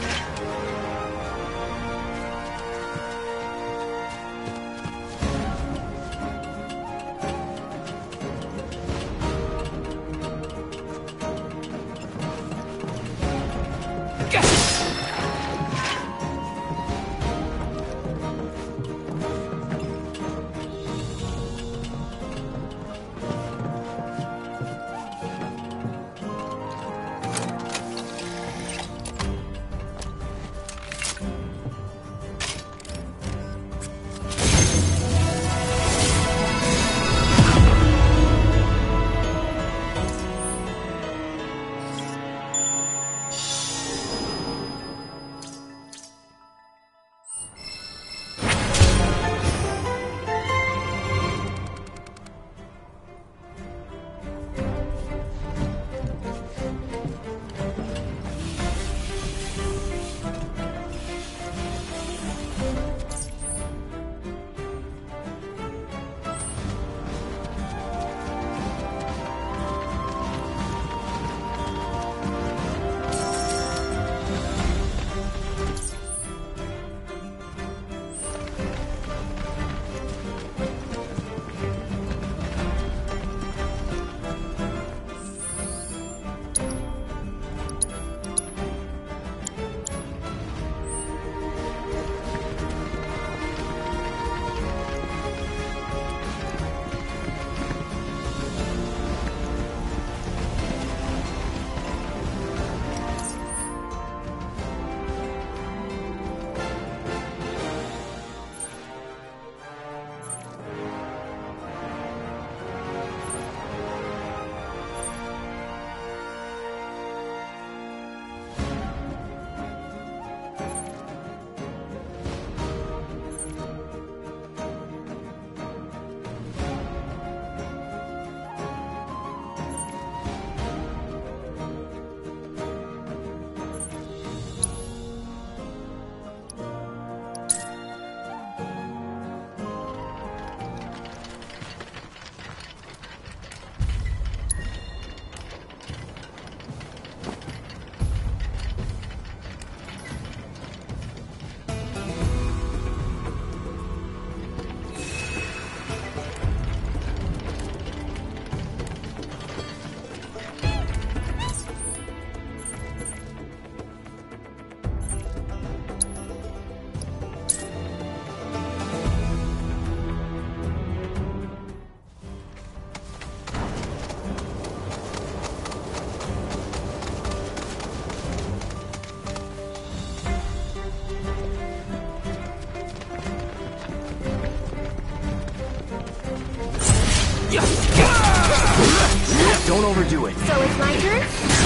Don't overdo it. So it's my turn?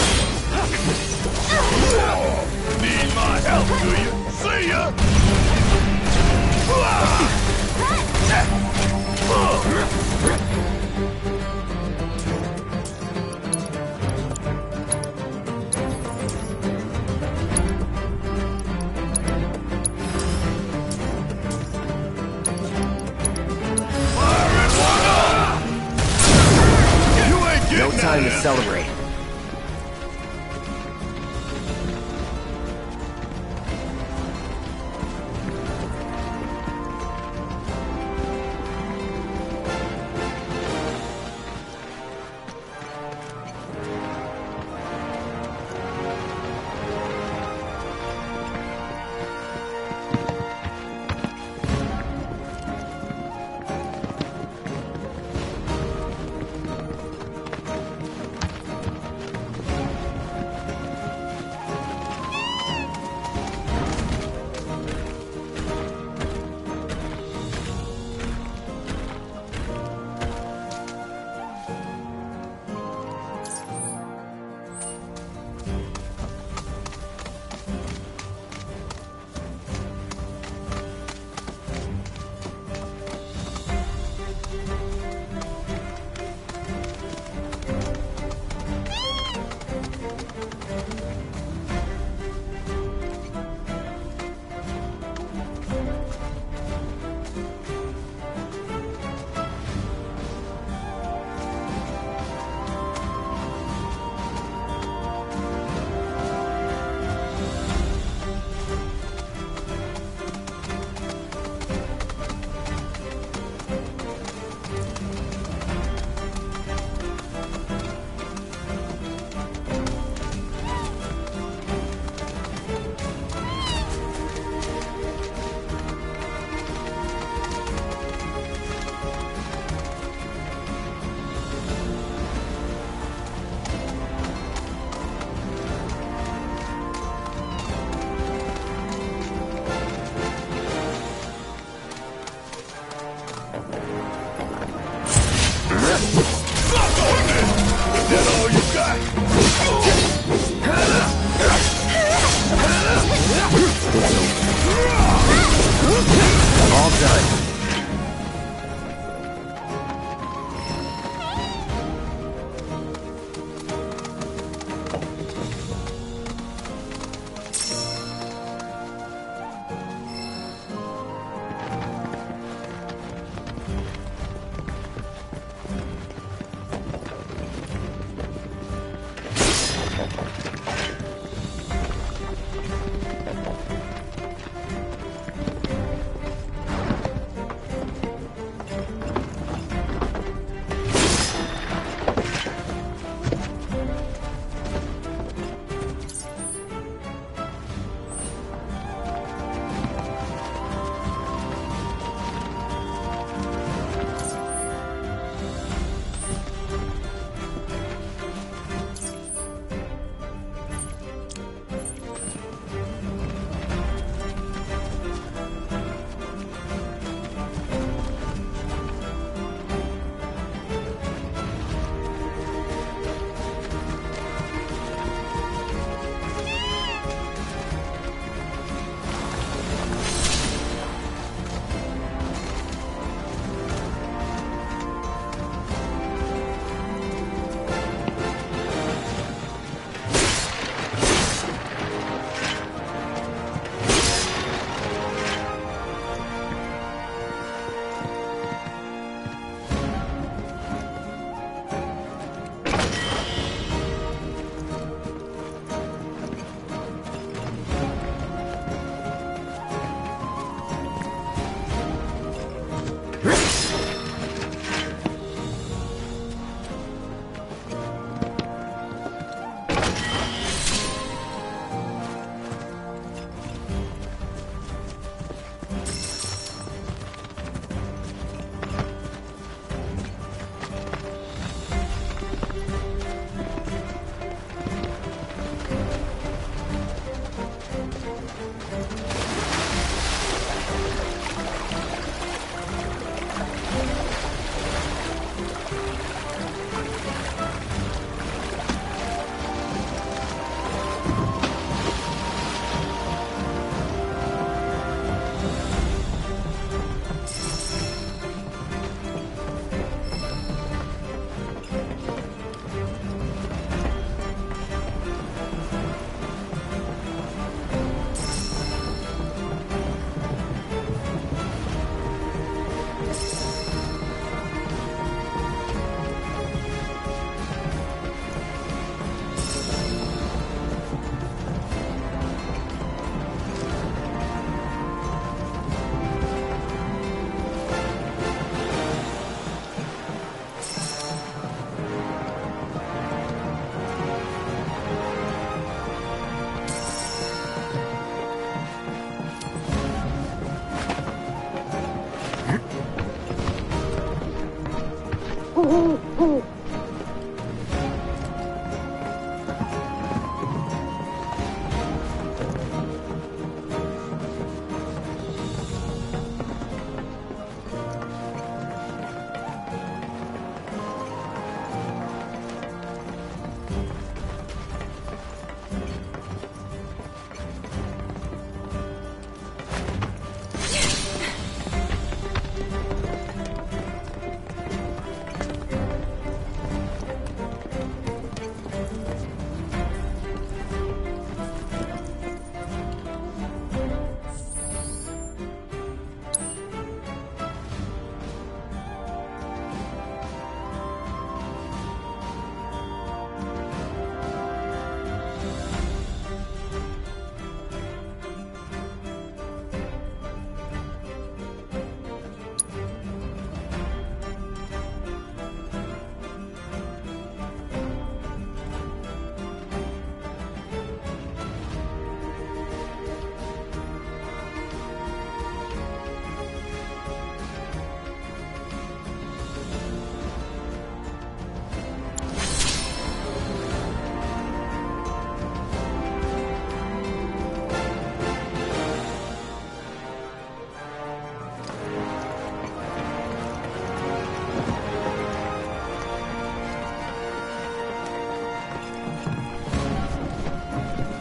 Need my help, do you? See ya! No time to celebrate.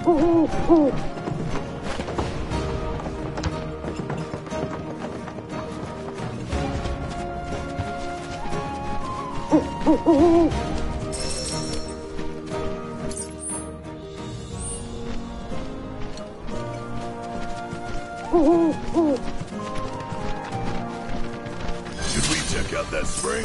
Should we check out that spring?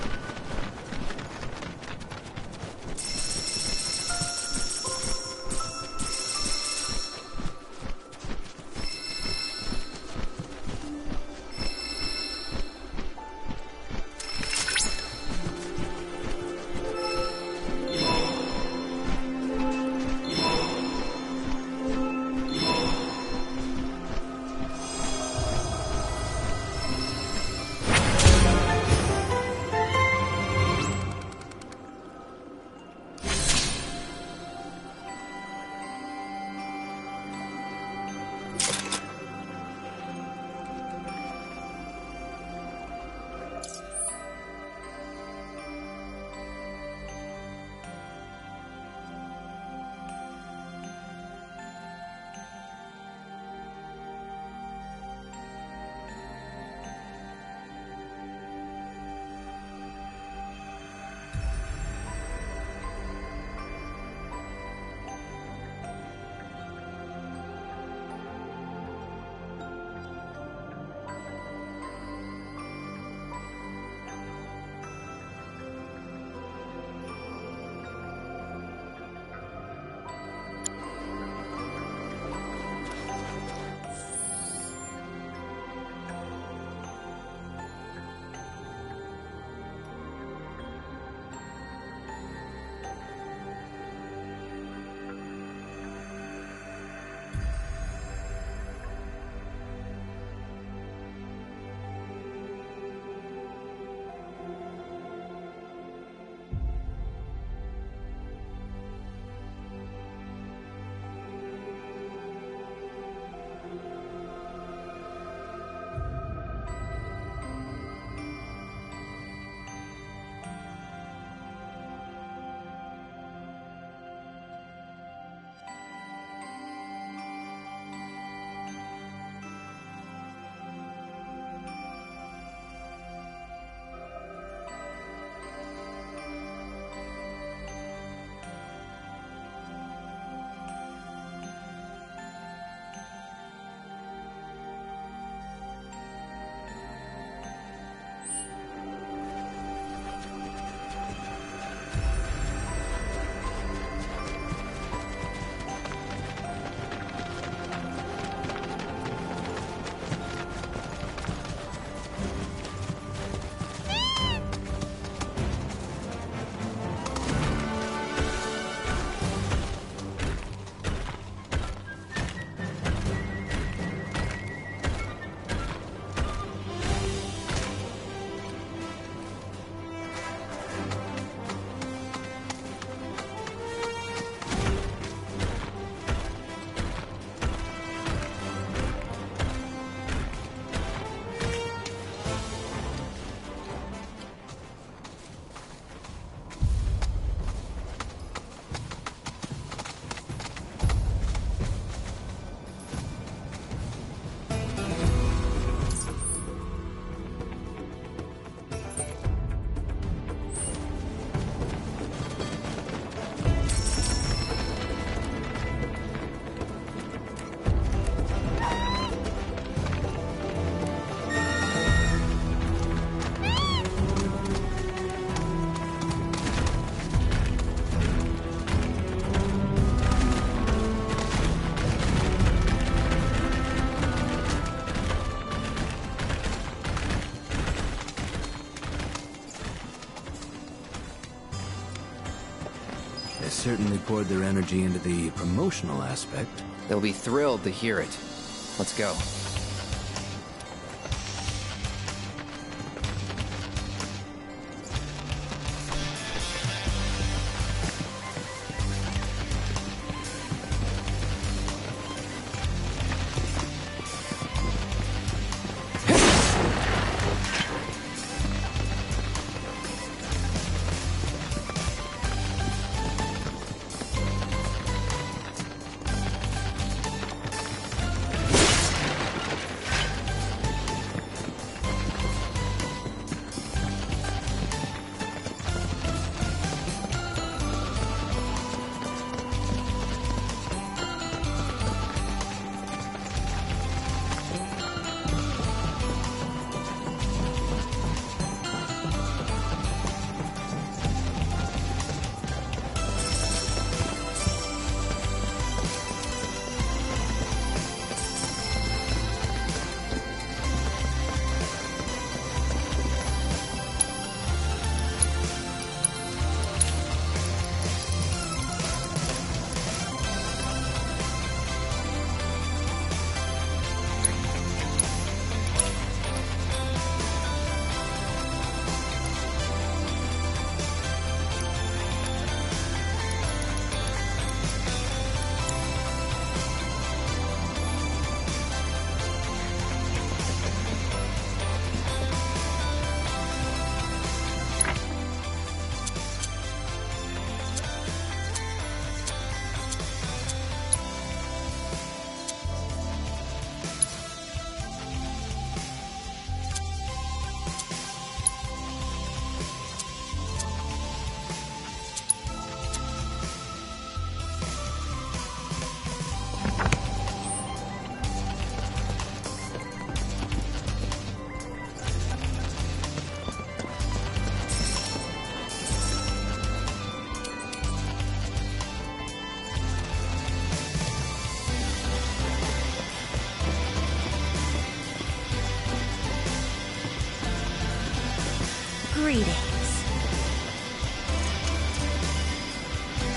Certainly poured their energy into the promotional aspect. They'll be thrilled to hear it. Let's go.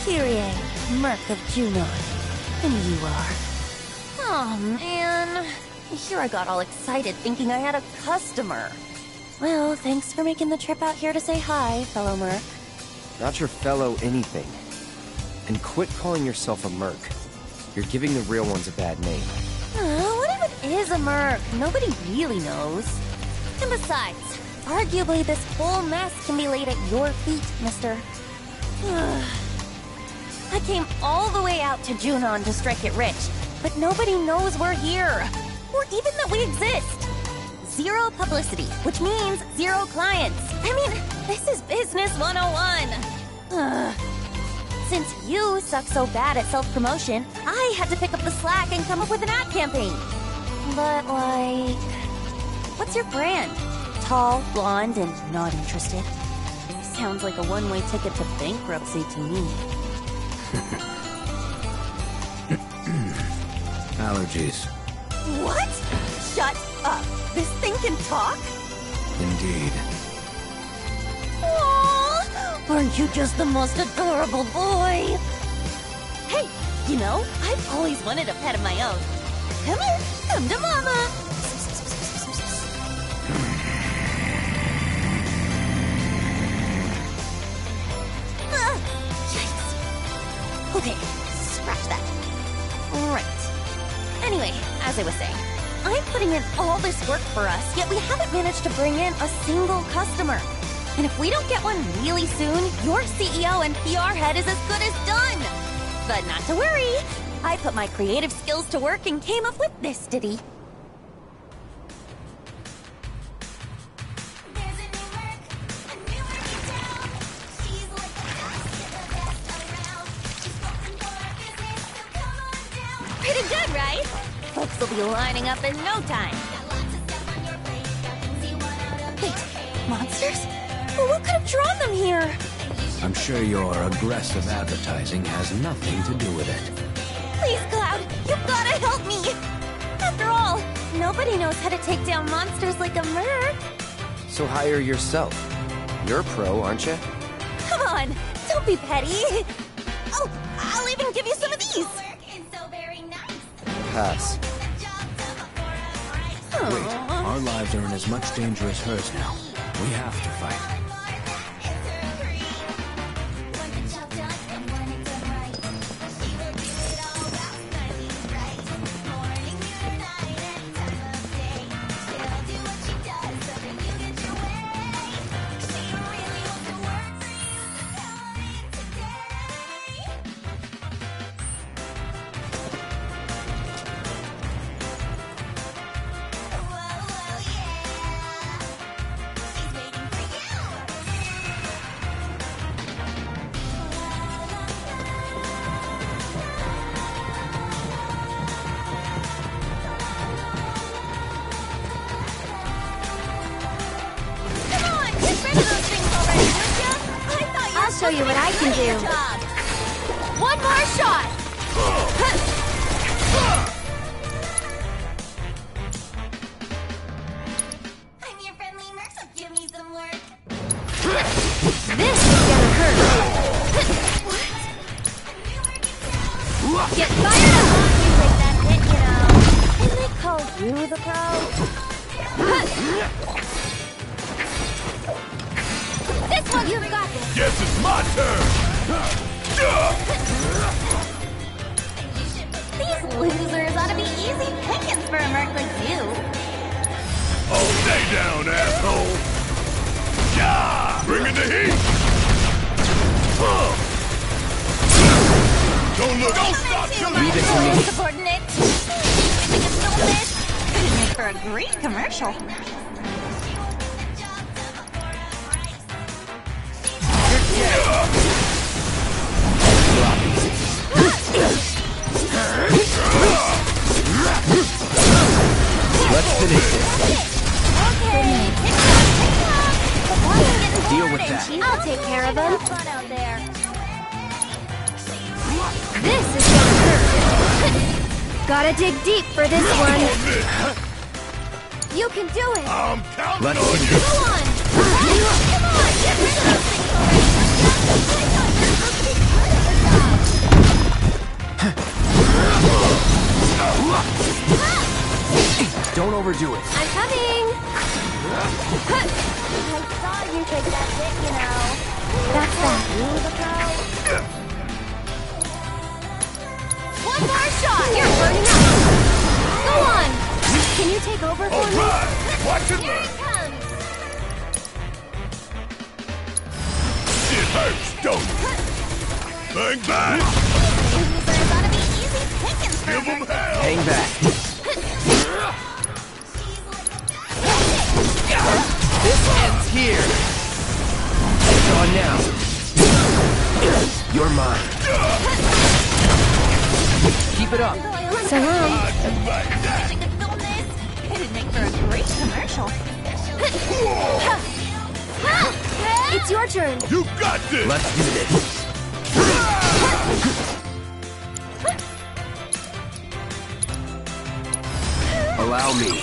Kyrie, Merc of Junon. And you are. Oh, man. Here I got all excited thinking I had a customer. Well, thanks for making the trip out here to say hi, fellow Merc. Not your fellow anything. And quit calling yourself a Merc. You're giving the real ones a bad name. What even is a Merc? Nobody really knows. And besides, arguably this whole mess can be laid at your feet, mister. I came all the way out to Junon to strike it rich, but nobody knows we're here. Or even that we exist. Zero publicity, which means zero clients. I mean, this is business 101. Since you suck so bad at self-promotion, I had to pick up the slack and come up with an ad campaign. But, like... what's your brand? Tall, blonde, and not interested? Sounds like a one-way ticket to bankruptcy to me. Allergies. What? Shut up. This thing can talk? Indeed. Aww, aren't you just the most adorable boy? Hey, you know, I've always wanted a pet of my own. Come here, come to mama. Yikes. Okay, scratch that. Right. Anyway, as I was saying, I'm putting in all this work for us, yet we haven't managed to bring in a single customer. And if we don't get one really soon, your CEO and PR head is as good as done. But not to worry. I put my creative skills to work and came up with this ditty. Pretty good, right? Folks will be lining up in no time. Wait, monsters? Well, what could have drawn them here? I'm sure your aggressive advertising has nothing to do with it. Please, Cloud, you've gotta help me! After all, nobody knows how to take down monsters like a Merc. So hire yourself. You're a pro, aren't you? Come on, don't be petty. Oh, I'll even give you some of these. Pass. Wait, our lives are in as much danger as hers now. We have to fight. Show you what I can do. One more shot. I'm your friendly Merc, so give me some work. This is gonna hurt. Get fired up. You take that hit, you know. And they call you the pro. This one, you've got this. Guess it's my turn! These losers ought to be easy pickings for a Merc like you. Oh, stay down, asshole! Yeah! Bring in the heat! Don't look! Don't stop till Leave it to me. Subordinate. Think it's still this? Could make for a great commercial. Let's finish this. Okay. Deal with that. I'll take care of him. Fun out there. This is gonna hurt. Gotta dig deep for this one. You can do it. I'm counting Let's on do you! this. Come on. Come on. Get rid of those things already. I thought you were supposed to be good at the job. overdo it. I'm coming! I saw you take that hit, you know. That's that. One more shot! You're burning up! Go on! Can you take over for me? Alright! Watch it Here burn! it comes! It hurts, don't it? Bang bang! There's gotta be easy pickings for Give 'em her. hell! Hang back. This ends here. It's on now. You're mine. Keep it up. So long. Wish I could film this. It'd make for a great commercial. It's your turn. You got this! Let's do this. Allow me.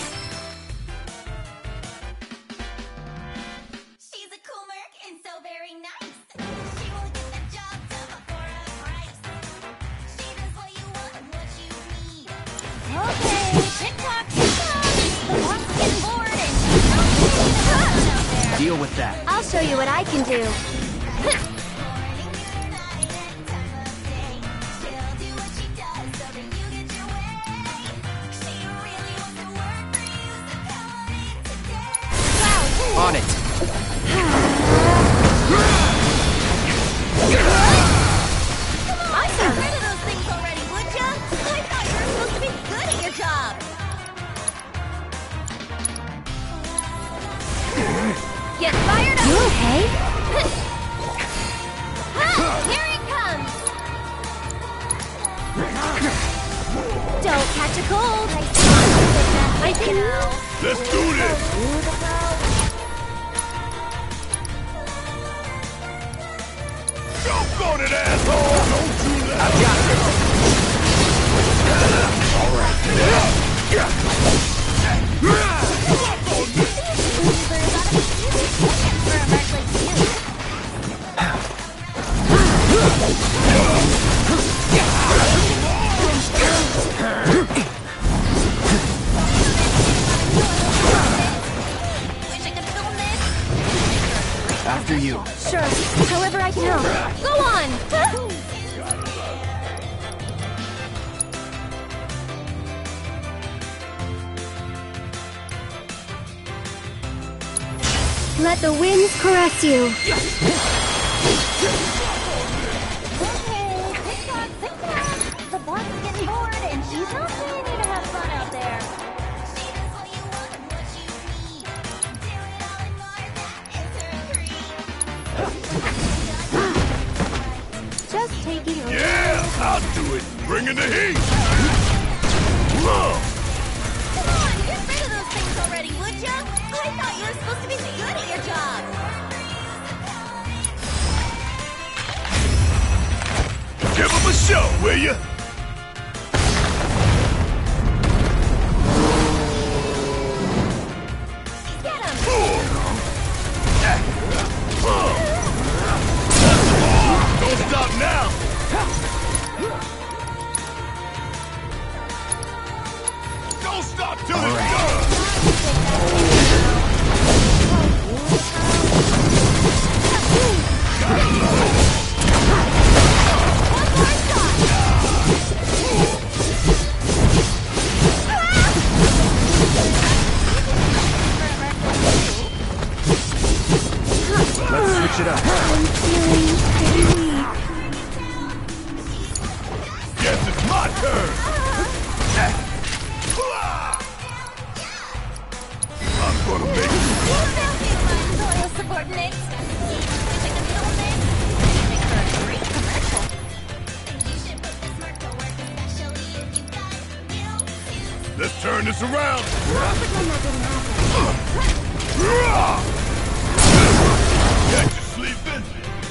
She's a cool merc and so very nice. She will get the job done for a price. She does what you want and what you need. Okay, tick-tock, tick-tock. The boss is getting bored and she's not getting the out there. Deal with that. I'll show you what I can do. She'll do what she does so that you get your way. She really wants to work for you, so come on in today. On it. Get rid of those things already, would ya? I thought you were supposed to be good at your job. Get fired up! You okay? Here it comes. Don't catch a cold. I can... Let's do this! Jump on it, asshole! Don't do that! I've got this. All right. Lock on this! There's gotta be easy pickings for a merc like you. Wish I could film this. After you. Sure, however I can help. Go on! Let the winds caress you. Okay, tick-tock, tick-tock. The boss is getting bored and she's not paying you to have fun out there. She does what you want and what you need. Do it all and more, that is her creed. Just take it over. Yeah, I'll do it! Bring in the heat! Whoa! Come on, get rid of those things already, would ya? I thought you were supposed to be good at your job. Give him a show, will ya? Get him! Don't stop now! Don't stop till it's done! Let's switch it up. I'm feeling pretty weak. Guess it's my turn! I'm gonna make you Loyal subordinates. Wish I could film this. It'd make for a great commercial. You should put this merc to work, especially if you got skills. Let's turn this around! Catch you sleeping?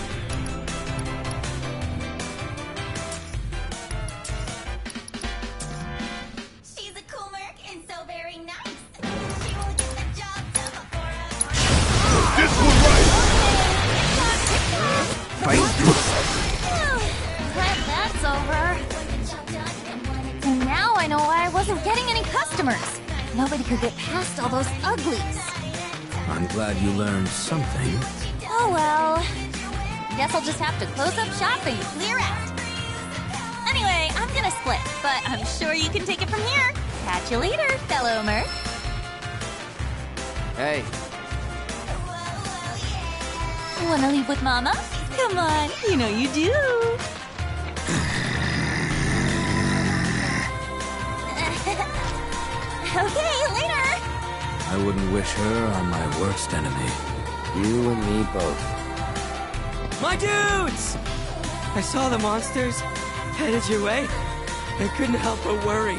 She's a cool merc and so very nice. She will get the job done for a This was right! Fight. Glad that's over. And now I know why I wasn't getting any customers. nobody could get past all those uglies. I'm glad you learned something. Oh well. Guess I'll just have to close up shop and clear out. Anyway, I'm gonna split, but I'm sure you can take it from here. Catch you later, fellow Merc. Hey, Wanna leave with Mama? Come on, you know you do. Okay, later. I wouldn't wish her on my worst enemy. you and me both. My dudes! I saw the monsters headed your way. I couldn't help but worry.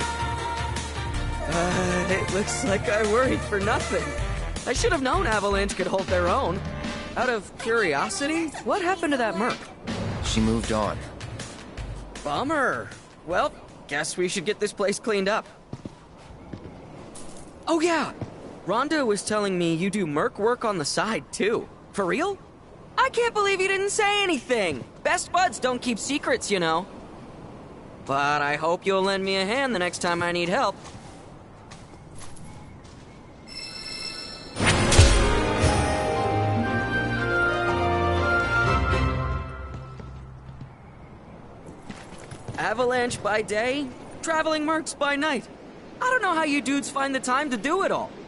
It looks like I worried for nothing. I should have known Avalanche could hold their own. Out of curiosity, what happened to that merc? She moved on. Bummer. Well, guess we should get this place cleaned up. Oh yeah! Rhonda was telling me you do merc work on the side, too. For real? I can't believe you didn't say anything! Best buds don't keep secrets, you know. But I hope you'll lend me a hand the next time I need help. Avalanche by day, traveling mercs by night. I don't know how you dudes find the time to do it all.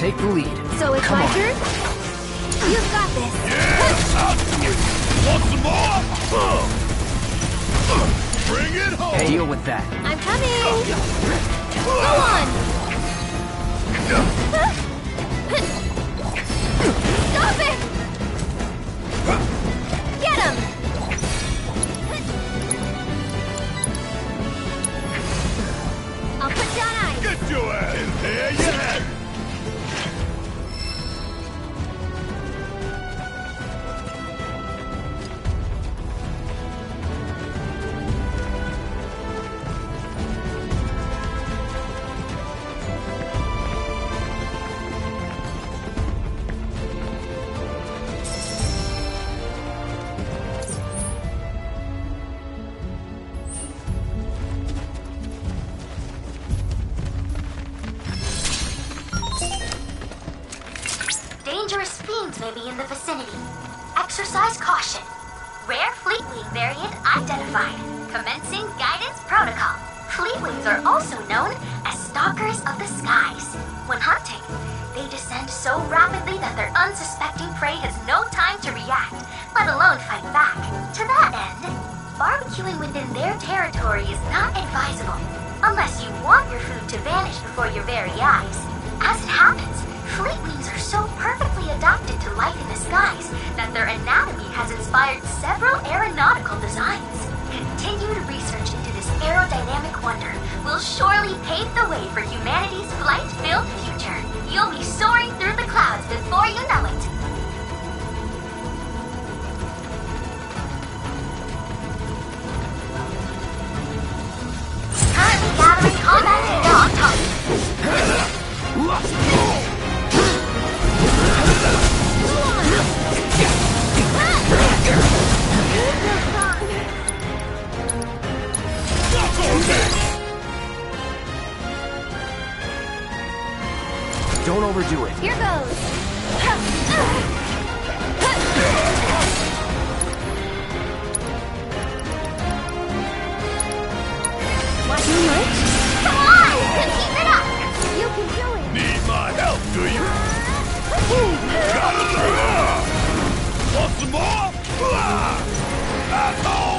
take the lead. So it's Come my on. turn? You've got this. Want some more? Bring it home! Deal with that. I'm coming! Go on! Stop it! Get him! I'll put down ice. Get your ass in there, you have it! Dangerous fiends may be in the vicinity. Exercise caution. Rare Fleetwing variant identified. Commencing guidance protocol. Fleetwings are also known as stalkers of the skies. When hunting, they descend so rapidly that their unsuspecting prey has no time to react, let alone fight back. To that end, barbecuing within their territory is not advisable, unless you want your food to vanish before your very eyes. As it happens, Fleetwings are so perfectly adapted to life in the skies that their anatomy has inspired several aeronautical designs. Continued research into this aerodynamic wonder will surely pave the way for humanity's flight-filled future. You'll be soaring through the clouds before you know it. Currently gathering combat data on target. Don't overdo it. Here goes. Want too much? Come on! Keep it up! You can do it. Need my help, do you? Gotta learn! Want some more? Asshole!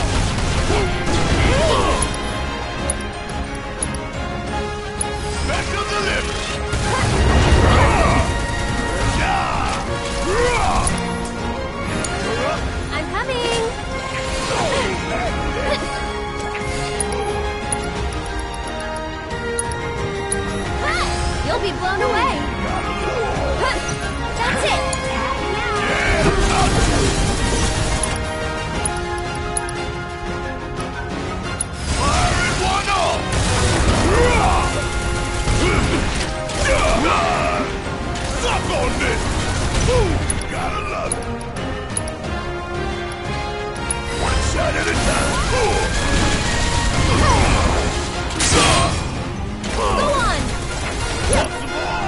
Special delivery! I'm coming. You'll be blown away. That's it. Suck on this! Gotta love it! One shot at a time! Go on! Want some more?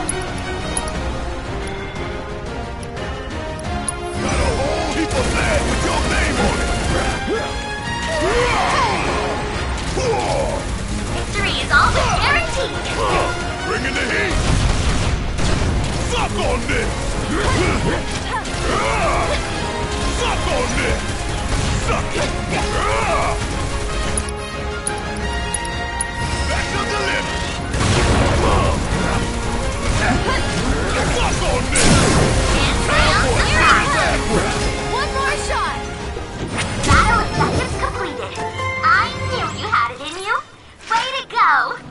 Got a whole heap of land with your name on it! Victory is always guaranteed! Bring in the heat! Suck on this! Suck on this! Suck it! Special delivery! Suck on this! One more shot. Battle objectives completed. I knew you had it in you. Way to go!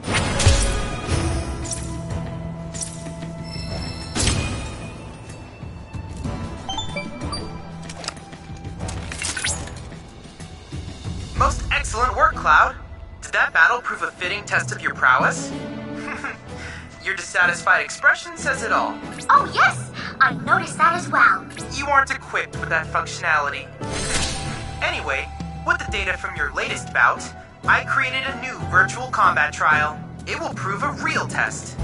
Most excellent work, Cloud. Did that battle prove a fitting test of your prowess? Your dissatisfied expression says it all. Oh yes, I noticed that as well. You aren't equipped with that functionality. Anyway, with the data from your latest bout, I created a new virtual combat trial. It will prove a real test.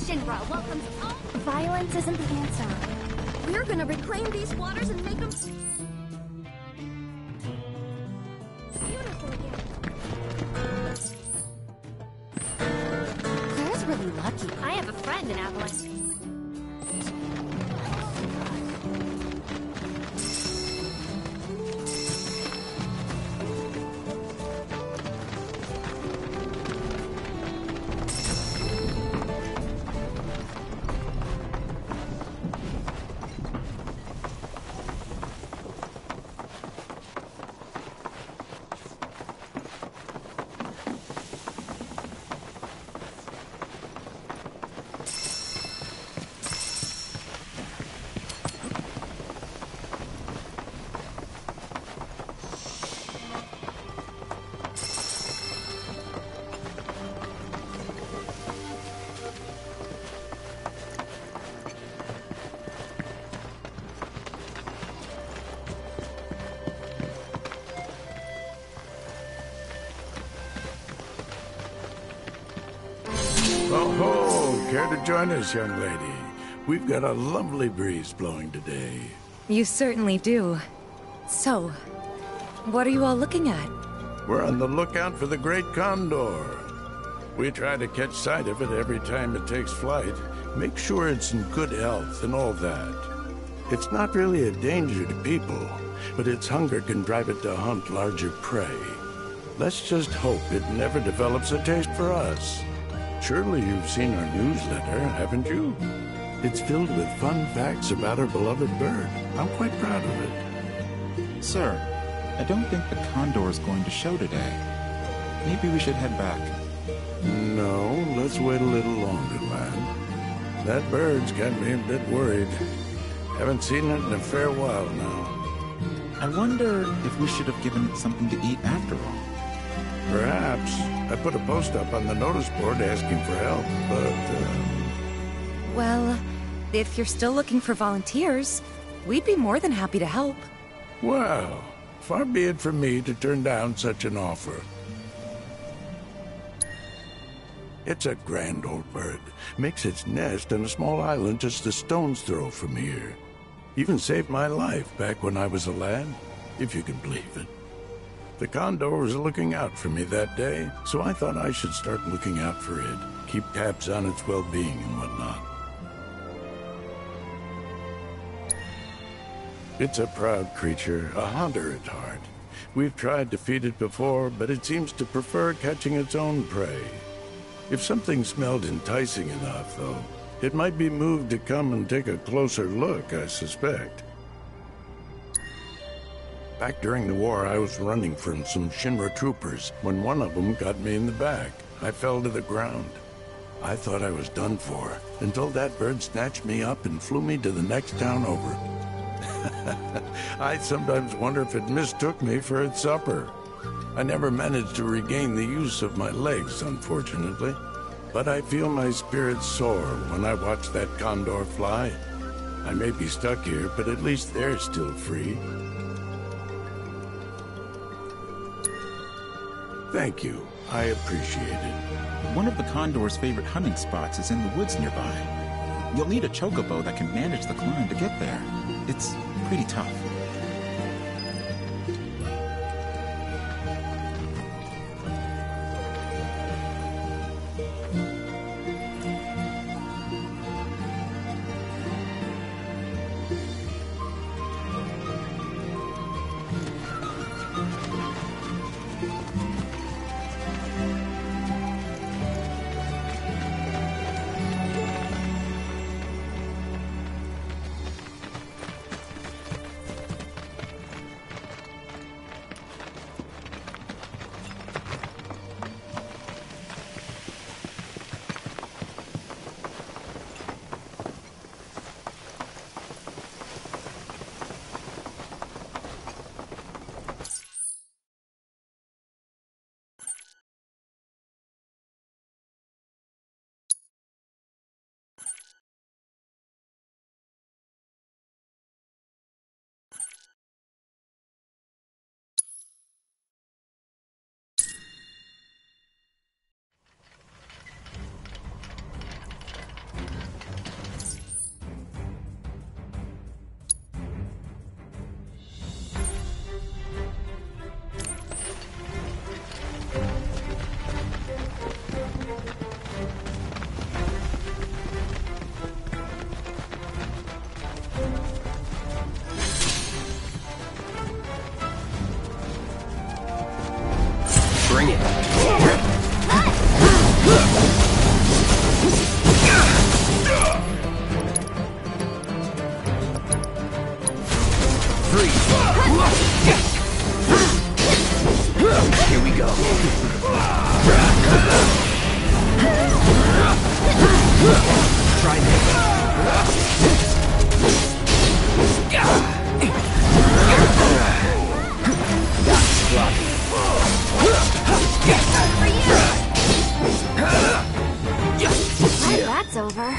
Shinra welcomes all... Violence isn't the answer. We're gonna reclaim these waters and make them... beautiful again. Claire's really lucky. I have a friend in Avalanche. Oh ho! Care to join us, young lady? We've got a lovely breeze blowing today. You certainly do. So, what are you all looking at? We're on the lookout for the Great Condor. We try to catch sight of it every time it takes flight. Make sure it's in good health and all that. It's not really a danger to people, but its hunger can drive it to hunt larger prey. Let's just hope it never develops a taste for us. Surely you've seen our newsletter, haven't you? It's filled with fun facts about our beloved bird. I'm quite proud of it. Sir, I don't think the Condor is going to show today. Maybe we should head back. No, let's wait a little longer, lad. That bird's got me a bit worried. Haven't seen it in a fair while now. I wonder if we should have given it something to eat after all. Perhaps. I put a post up on the notice board asking for help, but, Well, if you're still looking for volunteers, we'd be more than happy to help. Well, far be it from me to turn down such an offer. It's a grand old bird. Makes its nest on a small island just a stone's throw from here. Even saved my life back when I was a lad, if you can believe it. The Condor was looking out for me that day, so I thought I should start looking out for it. Keep tabs on its well-being and whatnot. It's a proud creature, a hunter at heart. We've tried to feed it before, but it seems to prefer catching its own prey. If something smelled enticing enough, though, it might be moved to come and take a closer look, I suspect. Back during the war, I was running from some Shinra troopers when one of them got me in the back. I fell to the ground. I thought I was done for, until that bird snatched me up and flew me to the next town over. I sometimes wonder if it mistook me for its supper. I never managed to regain the use of my legs, unfortunately. But I feel my spirit soar when I watch that condor fly. I may be stuck here, but at least they're still free. Thank you. I appreciate it. One of the Condor's favorite hunting spots is in the woods nearby. You'll need a chocobo that can manage the climb to get there. It's pretty tough. Bring it. Freeze. Here we go. Try this. That's sloppy. Glad that's over.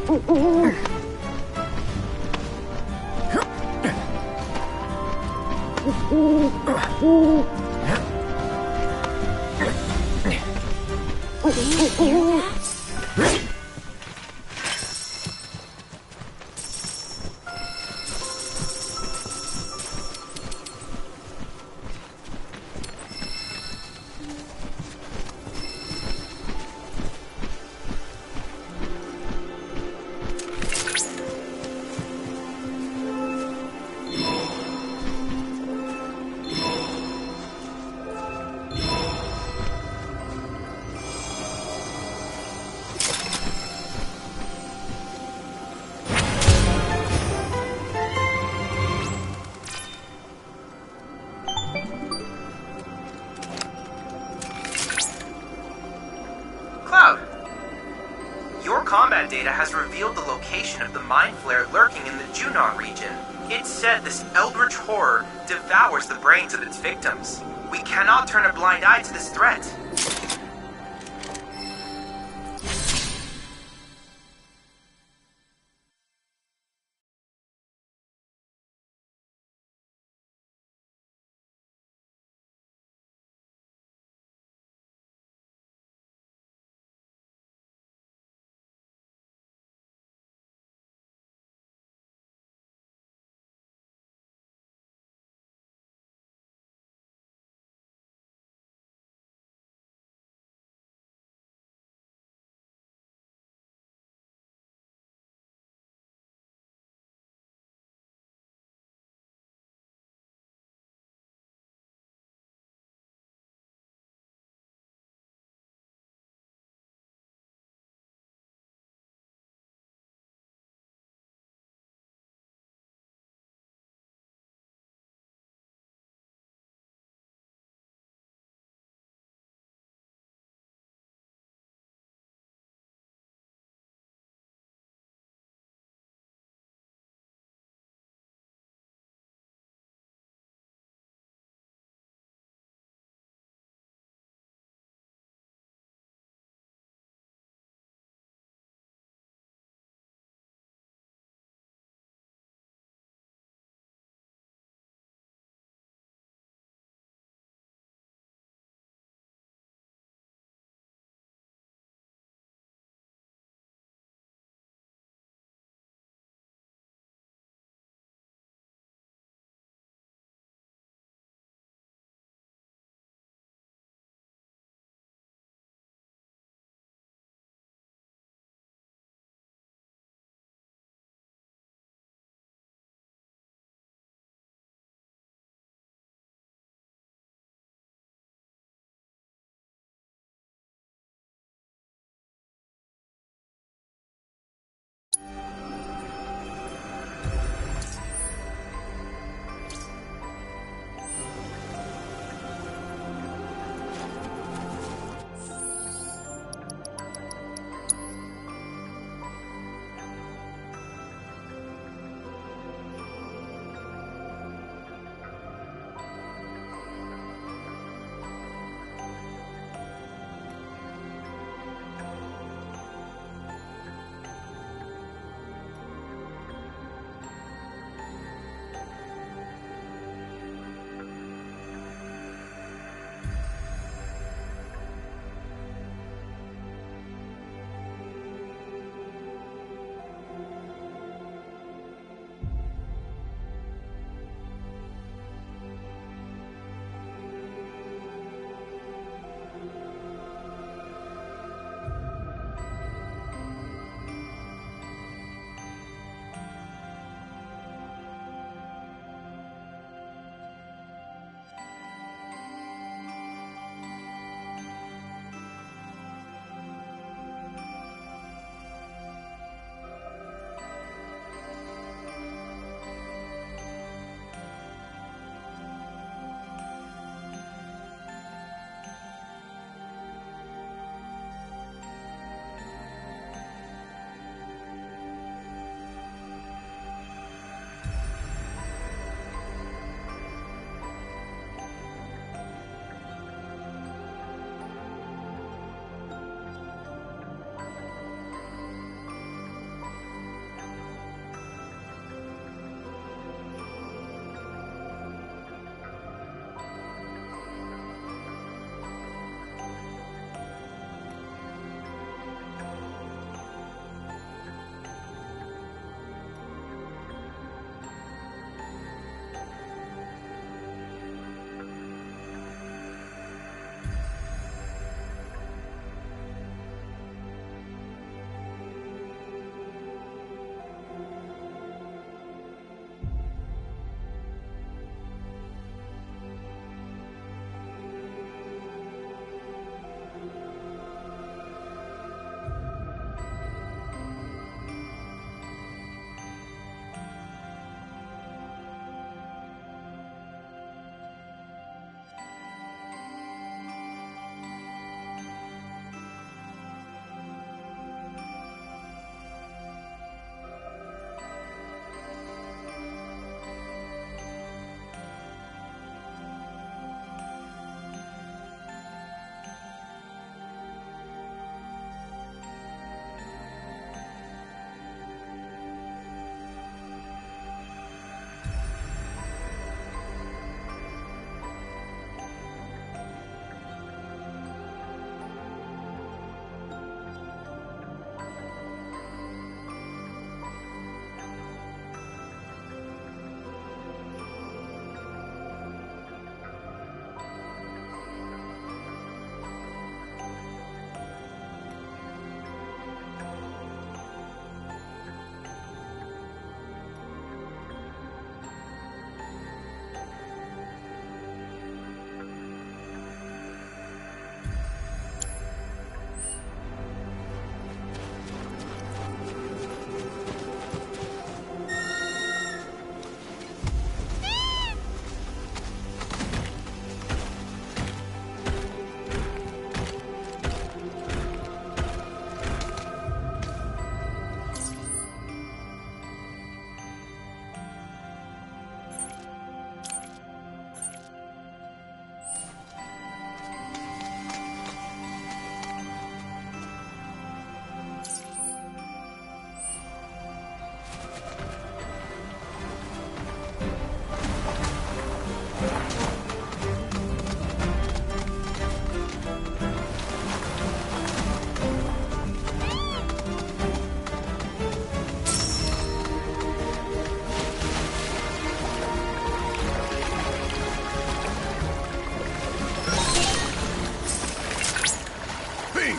Cloud! Your combat data has revealed the location of the mind flare lurking in the Junon region. It said this eldritch horror devours the brains of its victims. We cannot turn a blind eye to this threat.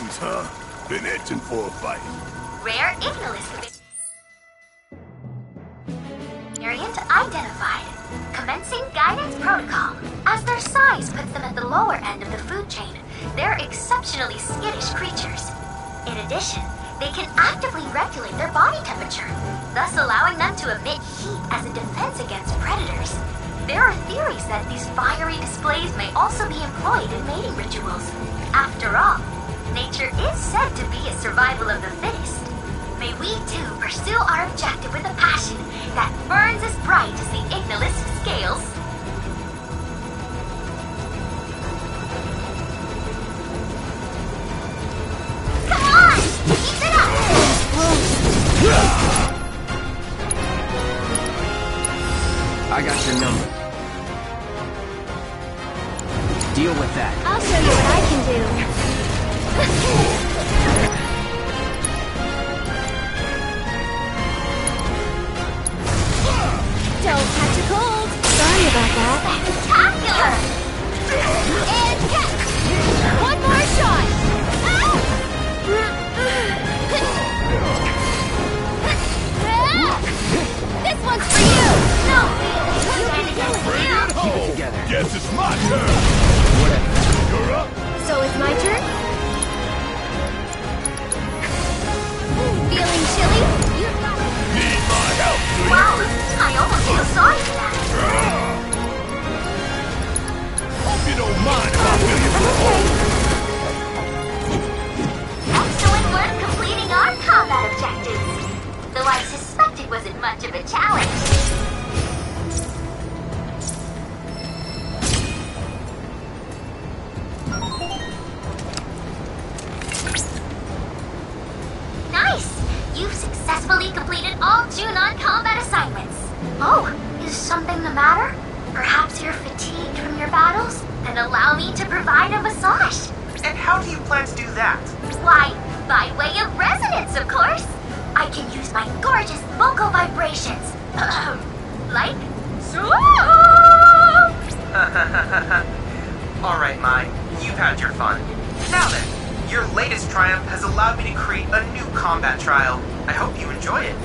Friends, huh? Been itching for a fight. Rare Ignis variant identified. Commencing guidance protocol. As their size puts them at the lower end of the food chain, they're exceptionally skittish creatures. In addition, they can actively regulate their body temperature, thus allowing them to emit heat as a defense against predators. There are theories that these fiery displays may also be employed in mating rituals. After all, nature is said to be a survival of the fittest. May we too pursue our objective with a passion that burns as bright as the Ignis scales. Come on! Keep it up! I got your number. Deal with that. I'll show you what I can do. Don't catch a cold. Sorry about that. Spectacular! And catch! One more shot! This one's for you! No, you can do it. Bring it home! Together. Guess it's my turn! Whatever. You're up! So it's my turn? Feeling chilly? Need my help, do you? Wow, I almost feel sorry for that. Hope you don't mind if I fill you full of Excellent work completing our combat objectives. Though I suspect it wasn't much of a challenge. Nice! You've successfully completed all Junon combat assignments. Oh, is something the matter? Perhaps you're fatigued from your battles? Then allow me to provide a massage. And how do you plan to do that? Why, by way of resonance, of course. I can use my gorgeous vocal vibrations. Like so. Alright, Mai, you've had your fun. Now then, your latest triumph has allowed me to create a new combat trial. I hope you enjoy it.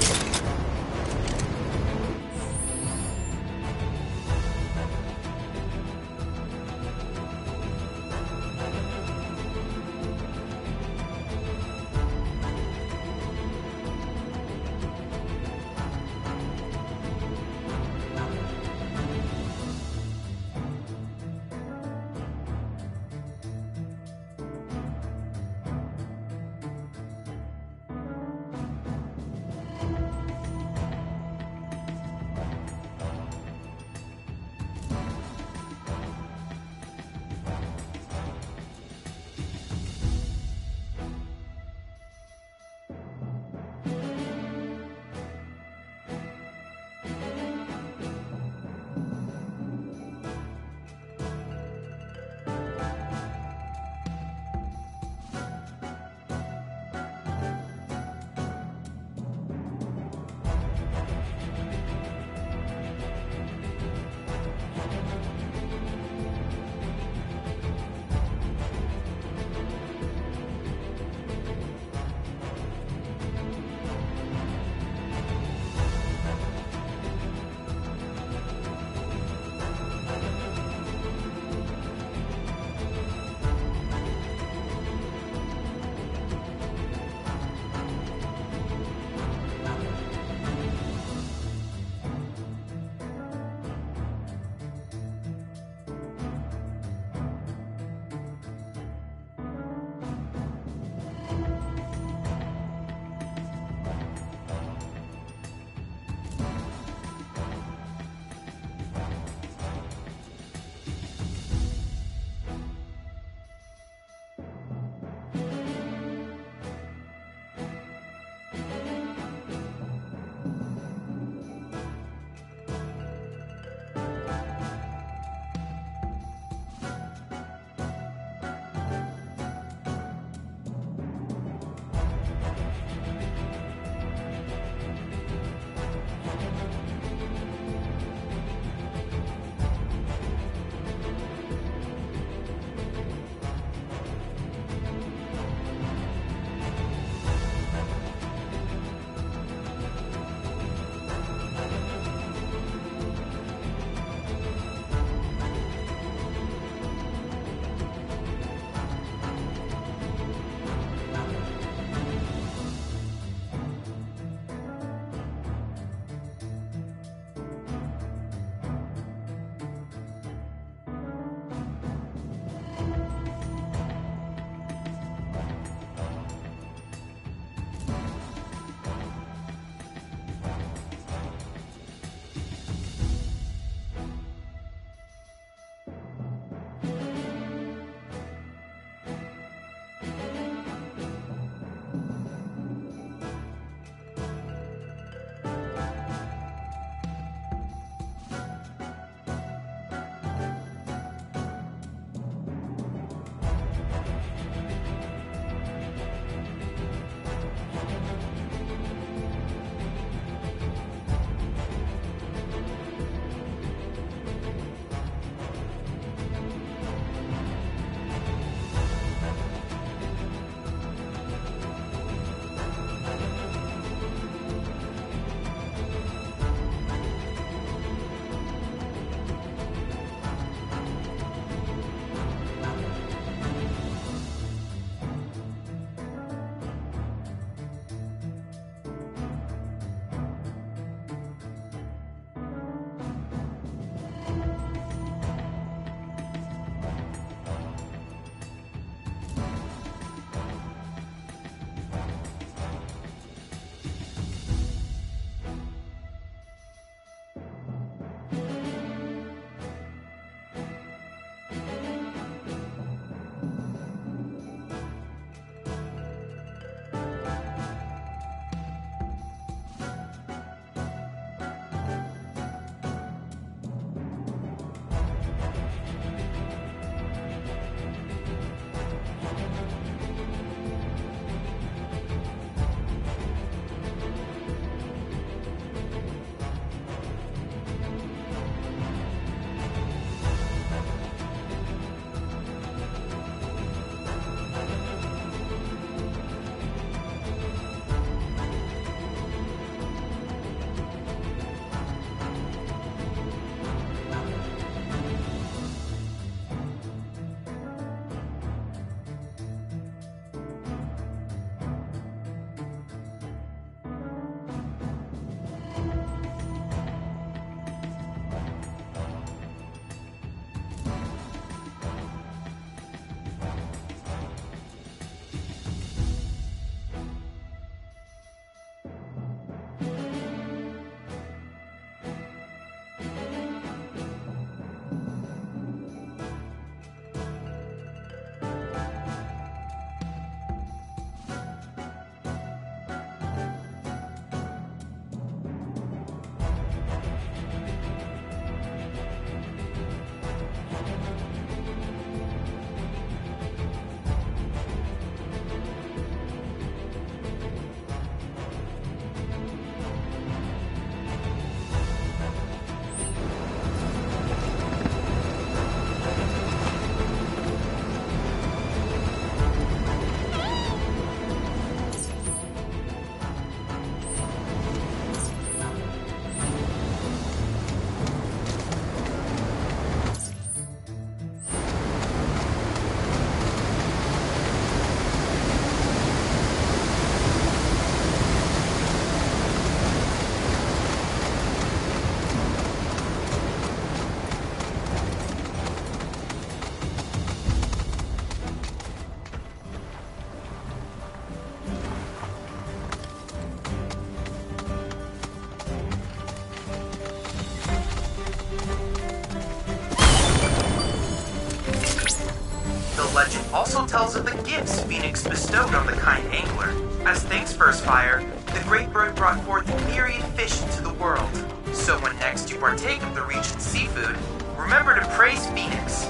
The legend also tells of the gifts Phoenix bestowed on the kind angler. As thanks for his fire, the great bird brought forth myriad fish into the world. So when next you partake of the region's seafood, remember to praise Phoenix.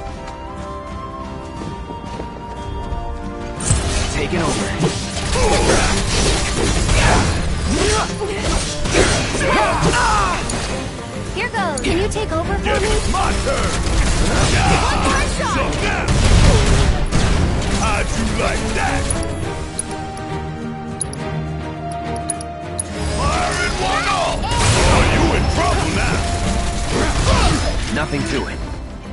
Taking over. Here goes. Can you take over for me? It's my turn! One more shot! How'd you like that? Fire in one all! Are you in trouble now? Nothing to it.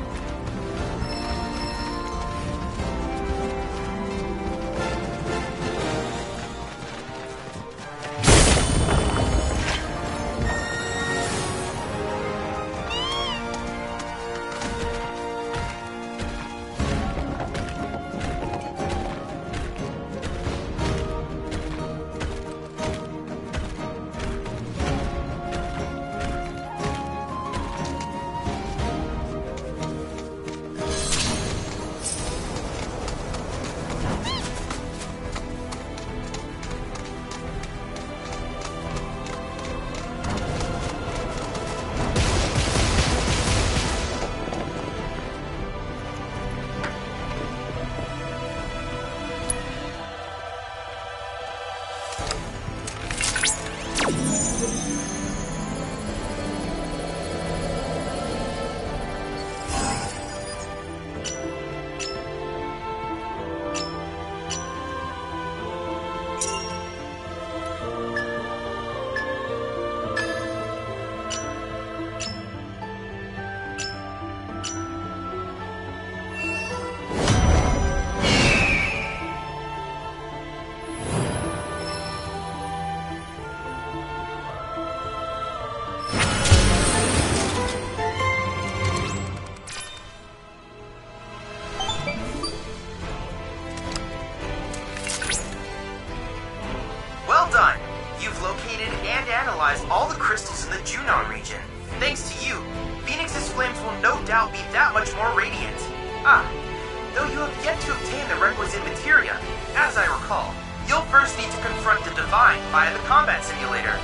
All the crystals in the Junon region. Thanks to you, Phoenix's flames will no doubt be that much more radiant. Though you have yet to obtain the requisite materia, as I recall, you'll first need to confront the Divine via the combat simulator.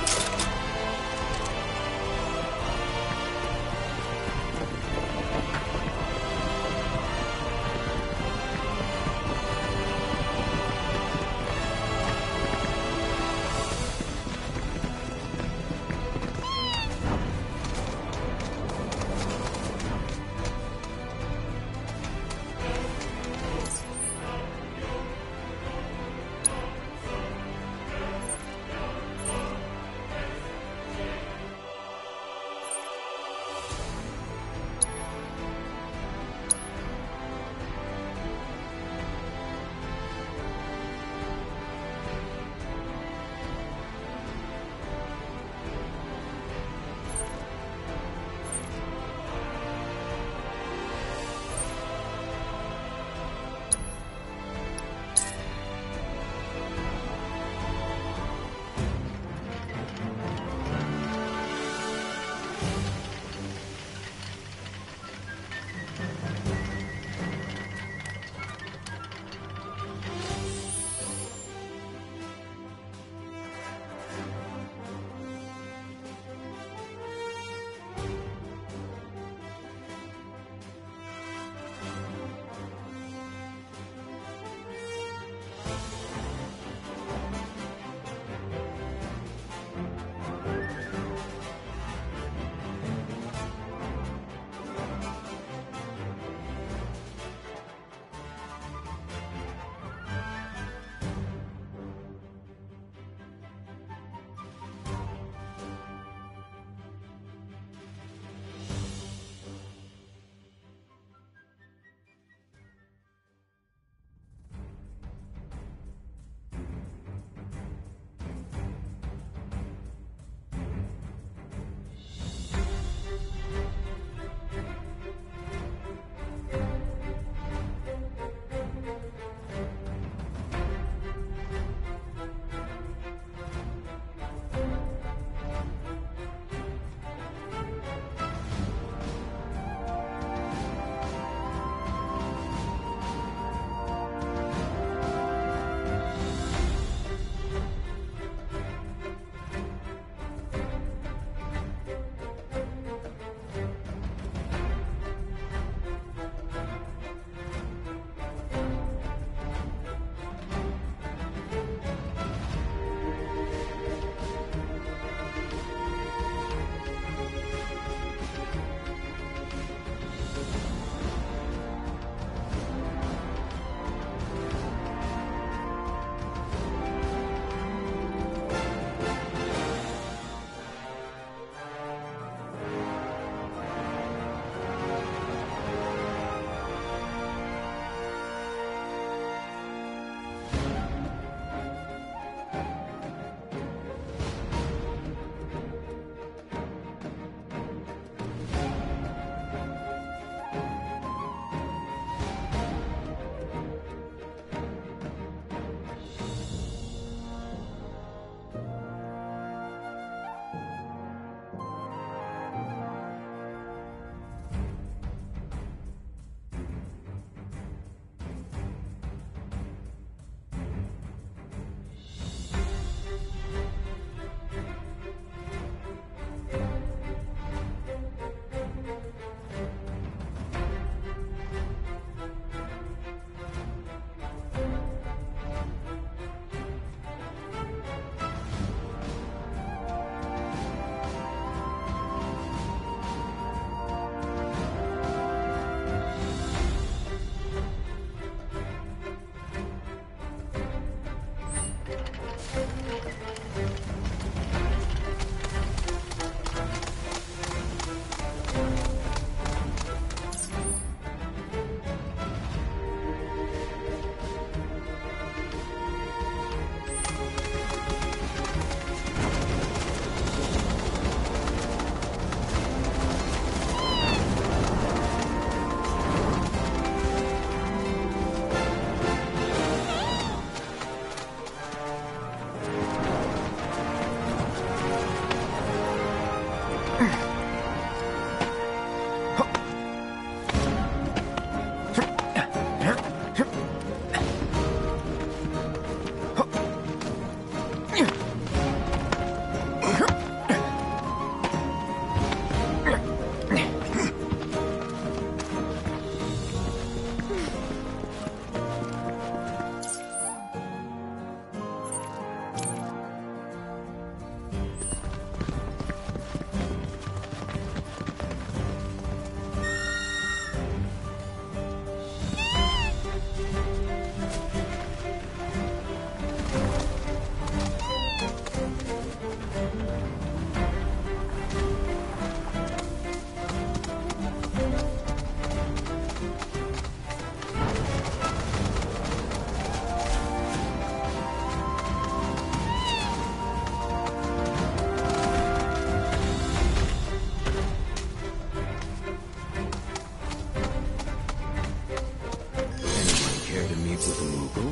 with a Moogle.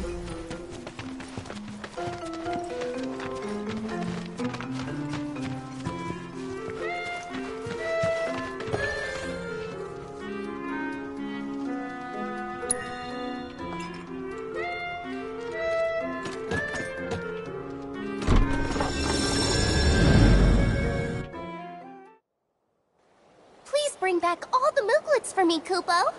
Please bring back all the Mooglets for me, Kupo.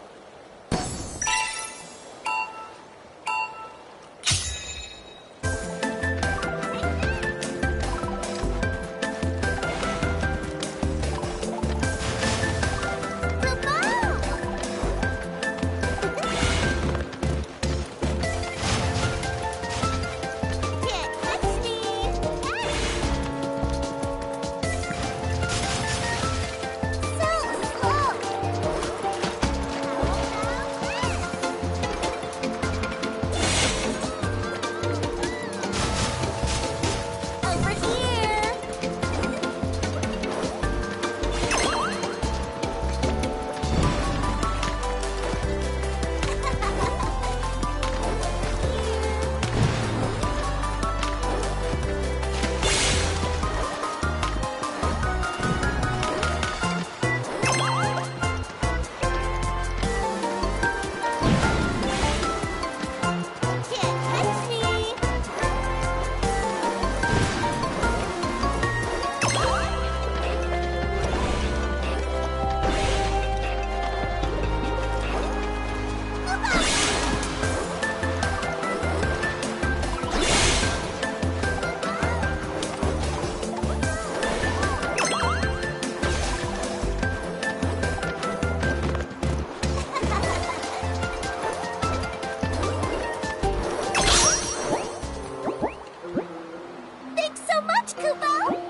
Thanks so much, Kupo!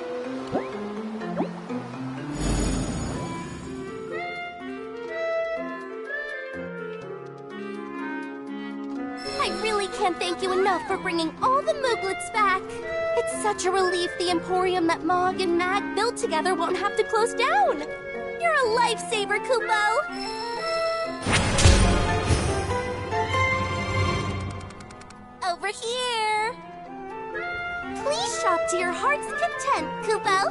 I really can't thank you enough for bringing all the Mooglets back. It's such a relief the Emporium that Mog and Mag built together won't have to close down. You're a lifesaver, Kupo! Over here! Please shop to your heart's content, Kupo!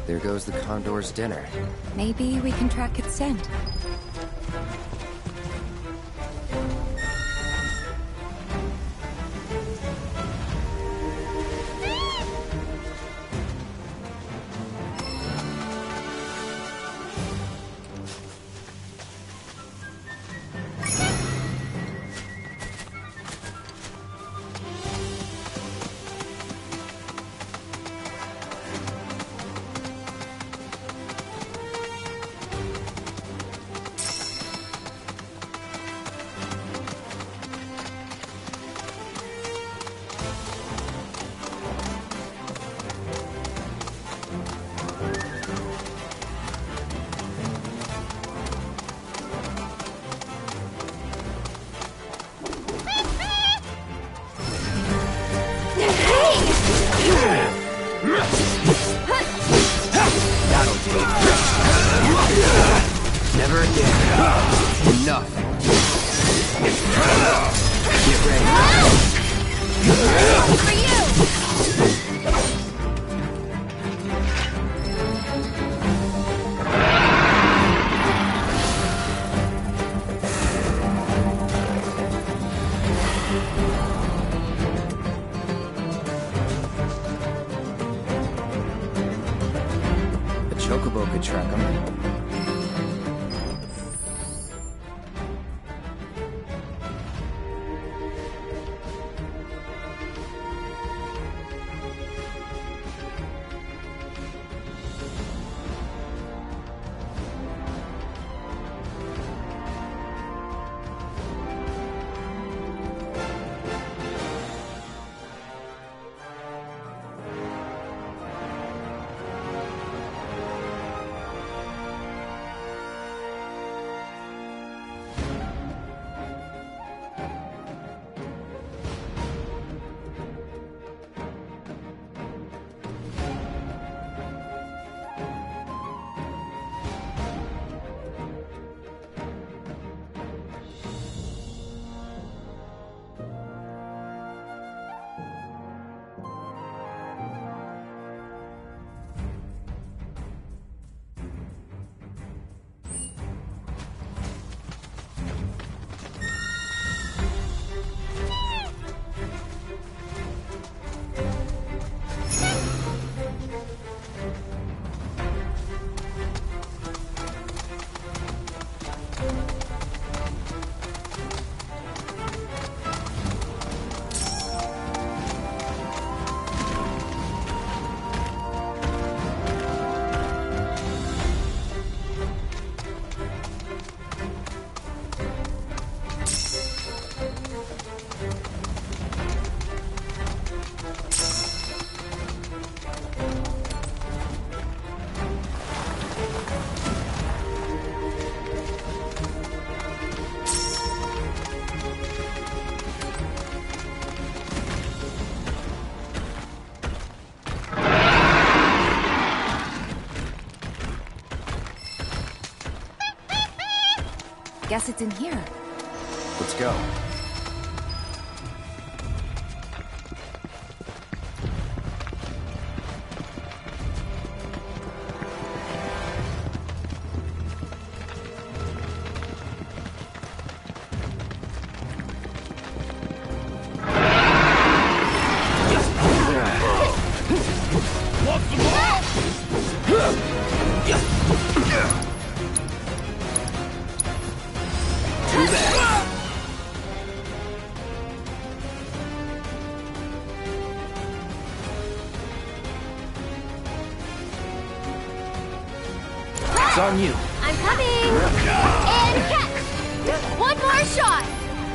There goes the Condor's dinner. Maybe we can track its scent. Never again. Enough. Get ready. For you! A chocobo could track him. Guess it's in here. Let's go. It's on you. I'm coming! And catch! One more shot!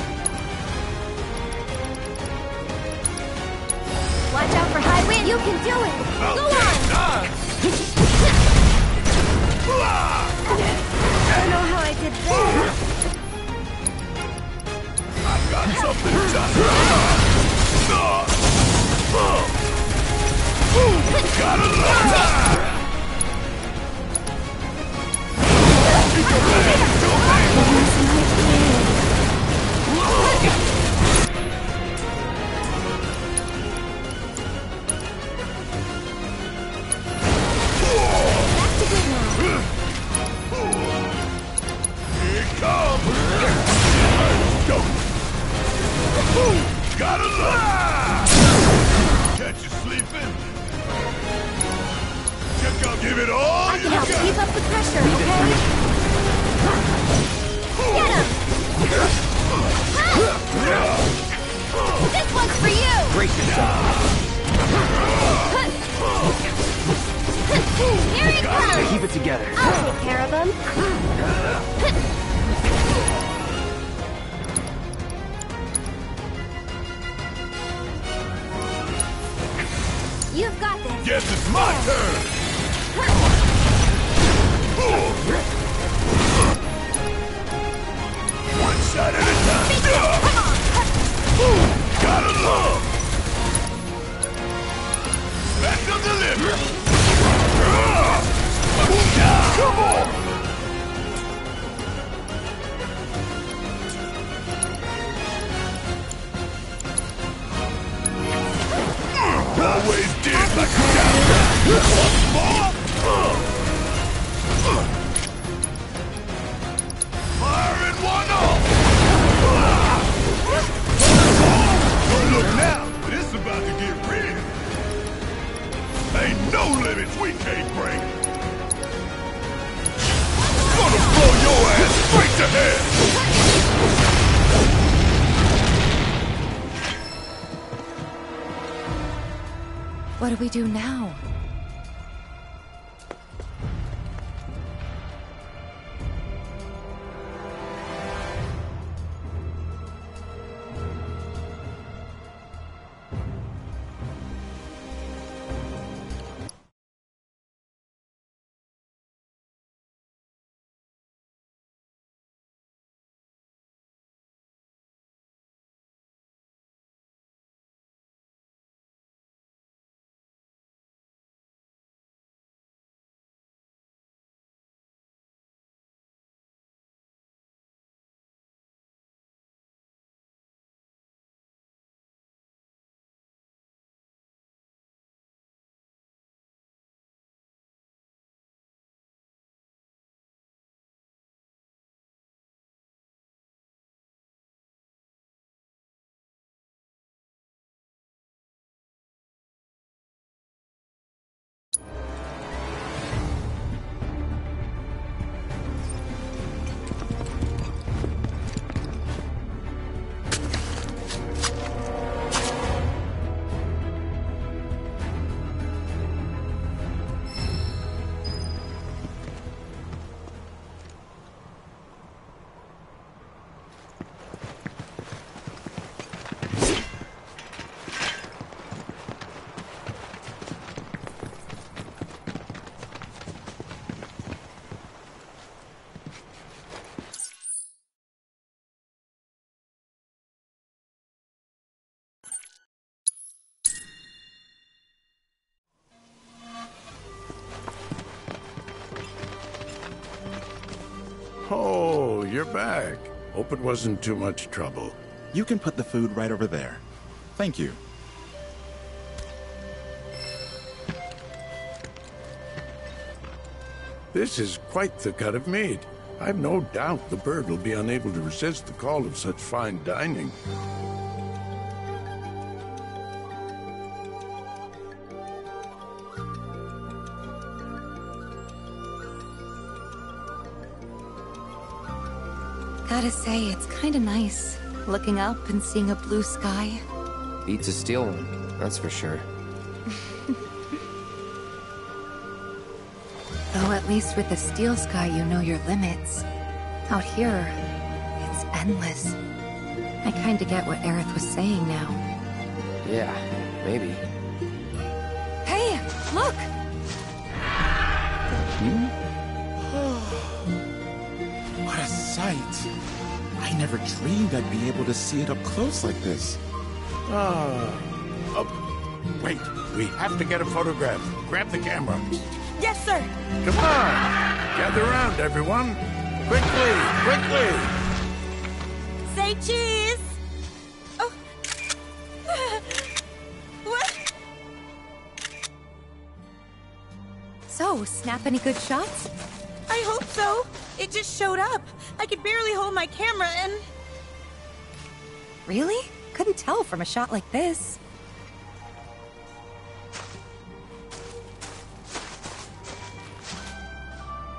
Watch out for high wind! You can do it! Go on! I don't know how I did that. I've got something just... Gotta love that! Give it all I can help keep up the pressure, okay? Get him! This one's for you! Brace yourself. Here he comes! Keep it together. I'll take care of him. You've got this. Guess it's my turn. One shot at a time. Gotta love. Special delivery. Come on. Always did like a fire in one off. Don't look now, this is about to get real. Ain't no limits we can't break. Gonna blow your ass straight to hell. What do we do now? Oh, you're back. Hope it wasn't too much trouble. You can put the food right over there. Thank you. This is quite the cut of meat. I've no doubt the bird will be unable to resist the call of such fine dining. Gotta say, it's kinda nice, looking up and seeing a blue sky. Beats a steel one, that's for sure. Though at least with the steel sky you know your limits. Out here, it's endless. I kinda get what Aerith was saying now. Yeah, maybe. Hey, look! What a sight! I never dreamed I'd be able to see it up close like this. Wait, we have to get a photograph. Grab the camera. Yes, sir. Come on! Gather around, everyone! Quickly! Quickly! Say cheese! Oh. What? So, snap any good shots? I hope so. It just showed up. I could barely hold my camera and... Really? Couldn't tell from a shot like this.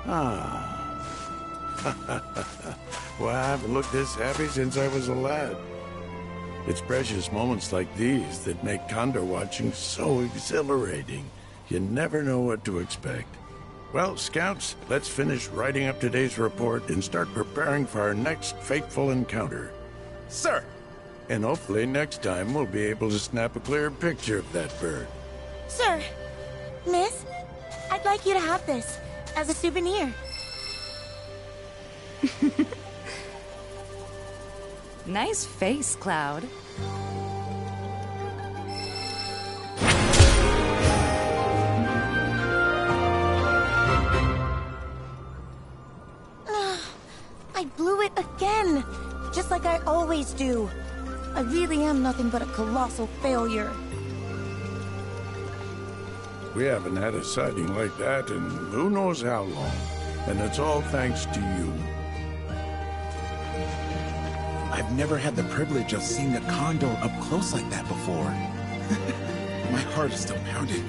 Ah. Well, I haven't looked this happy since I was a lad. It's precious moments like these that make condor watching so exhilarating. You never know what to expect. Well, Scouts, let's finish writing up today's report and start preparing for our next fateful encounter. Sir! And hopefully next time we'll be able to snap a clear picture of that bird. Sir, Miss, I'd like you to have this as a souvenir. Nice face, Cloud. I blew it again, just like I always do. I really am nothing but a colossal failure. We haven't had a sighting like that in who knows how long. And it's all thanks to you. I've never had the privilege of seeing a condor up close like that before. My heart is still pounding.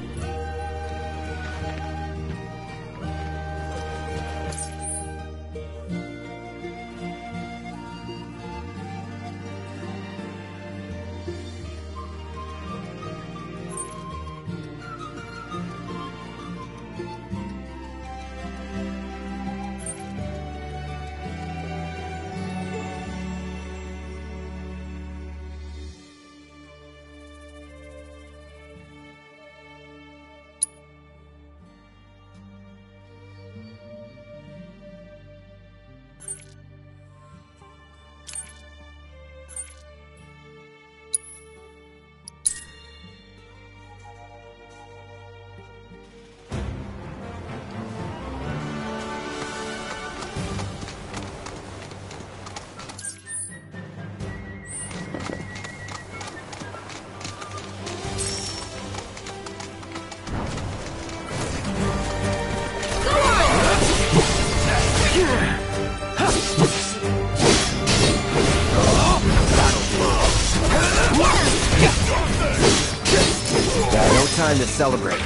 Time to celebrate.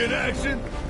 in action?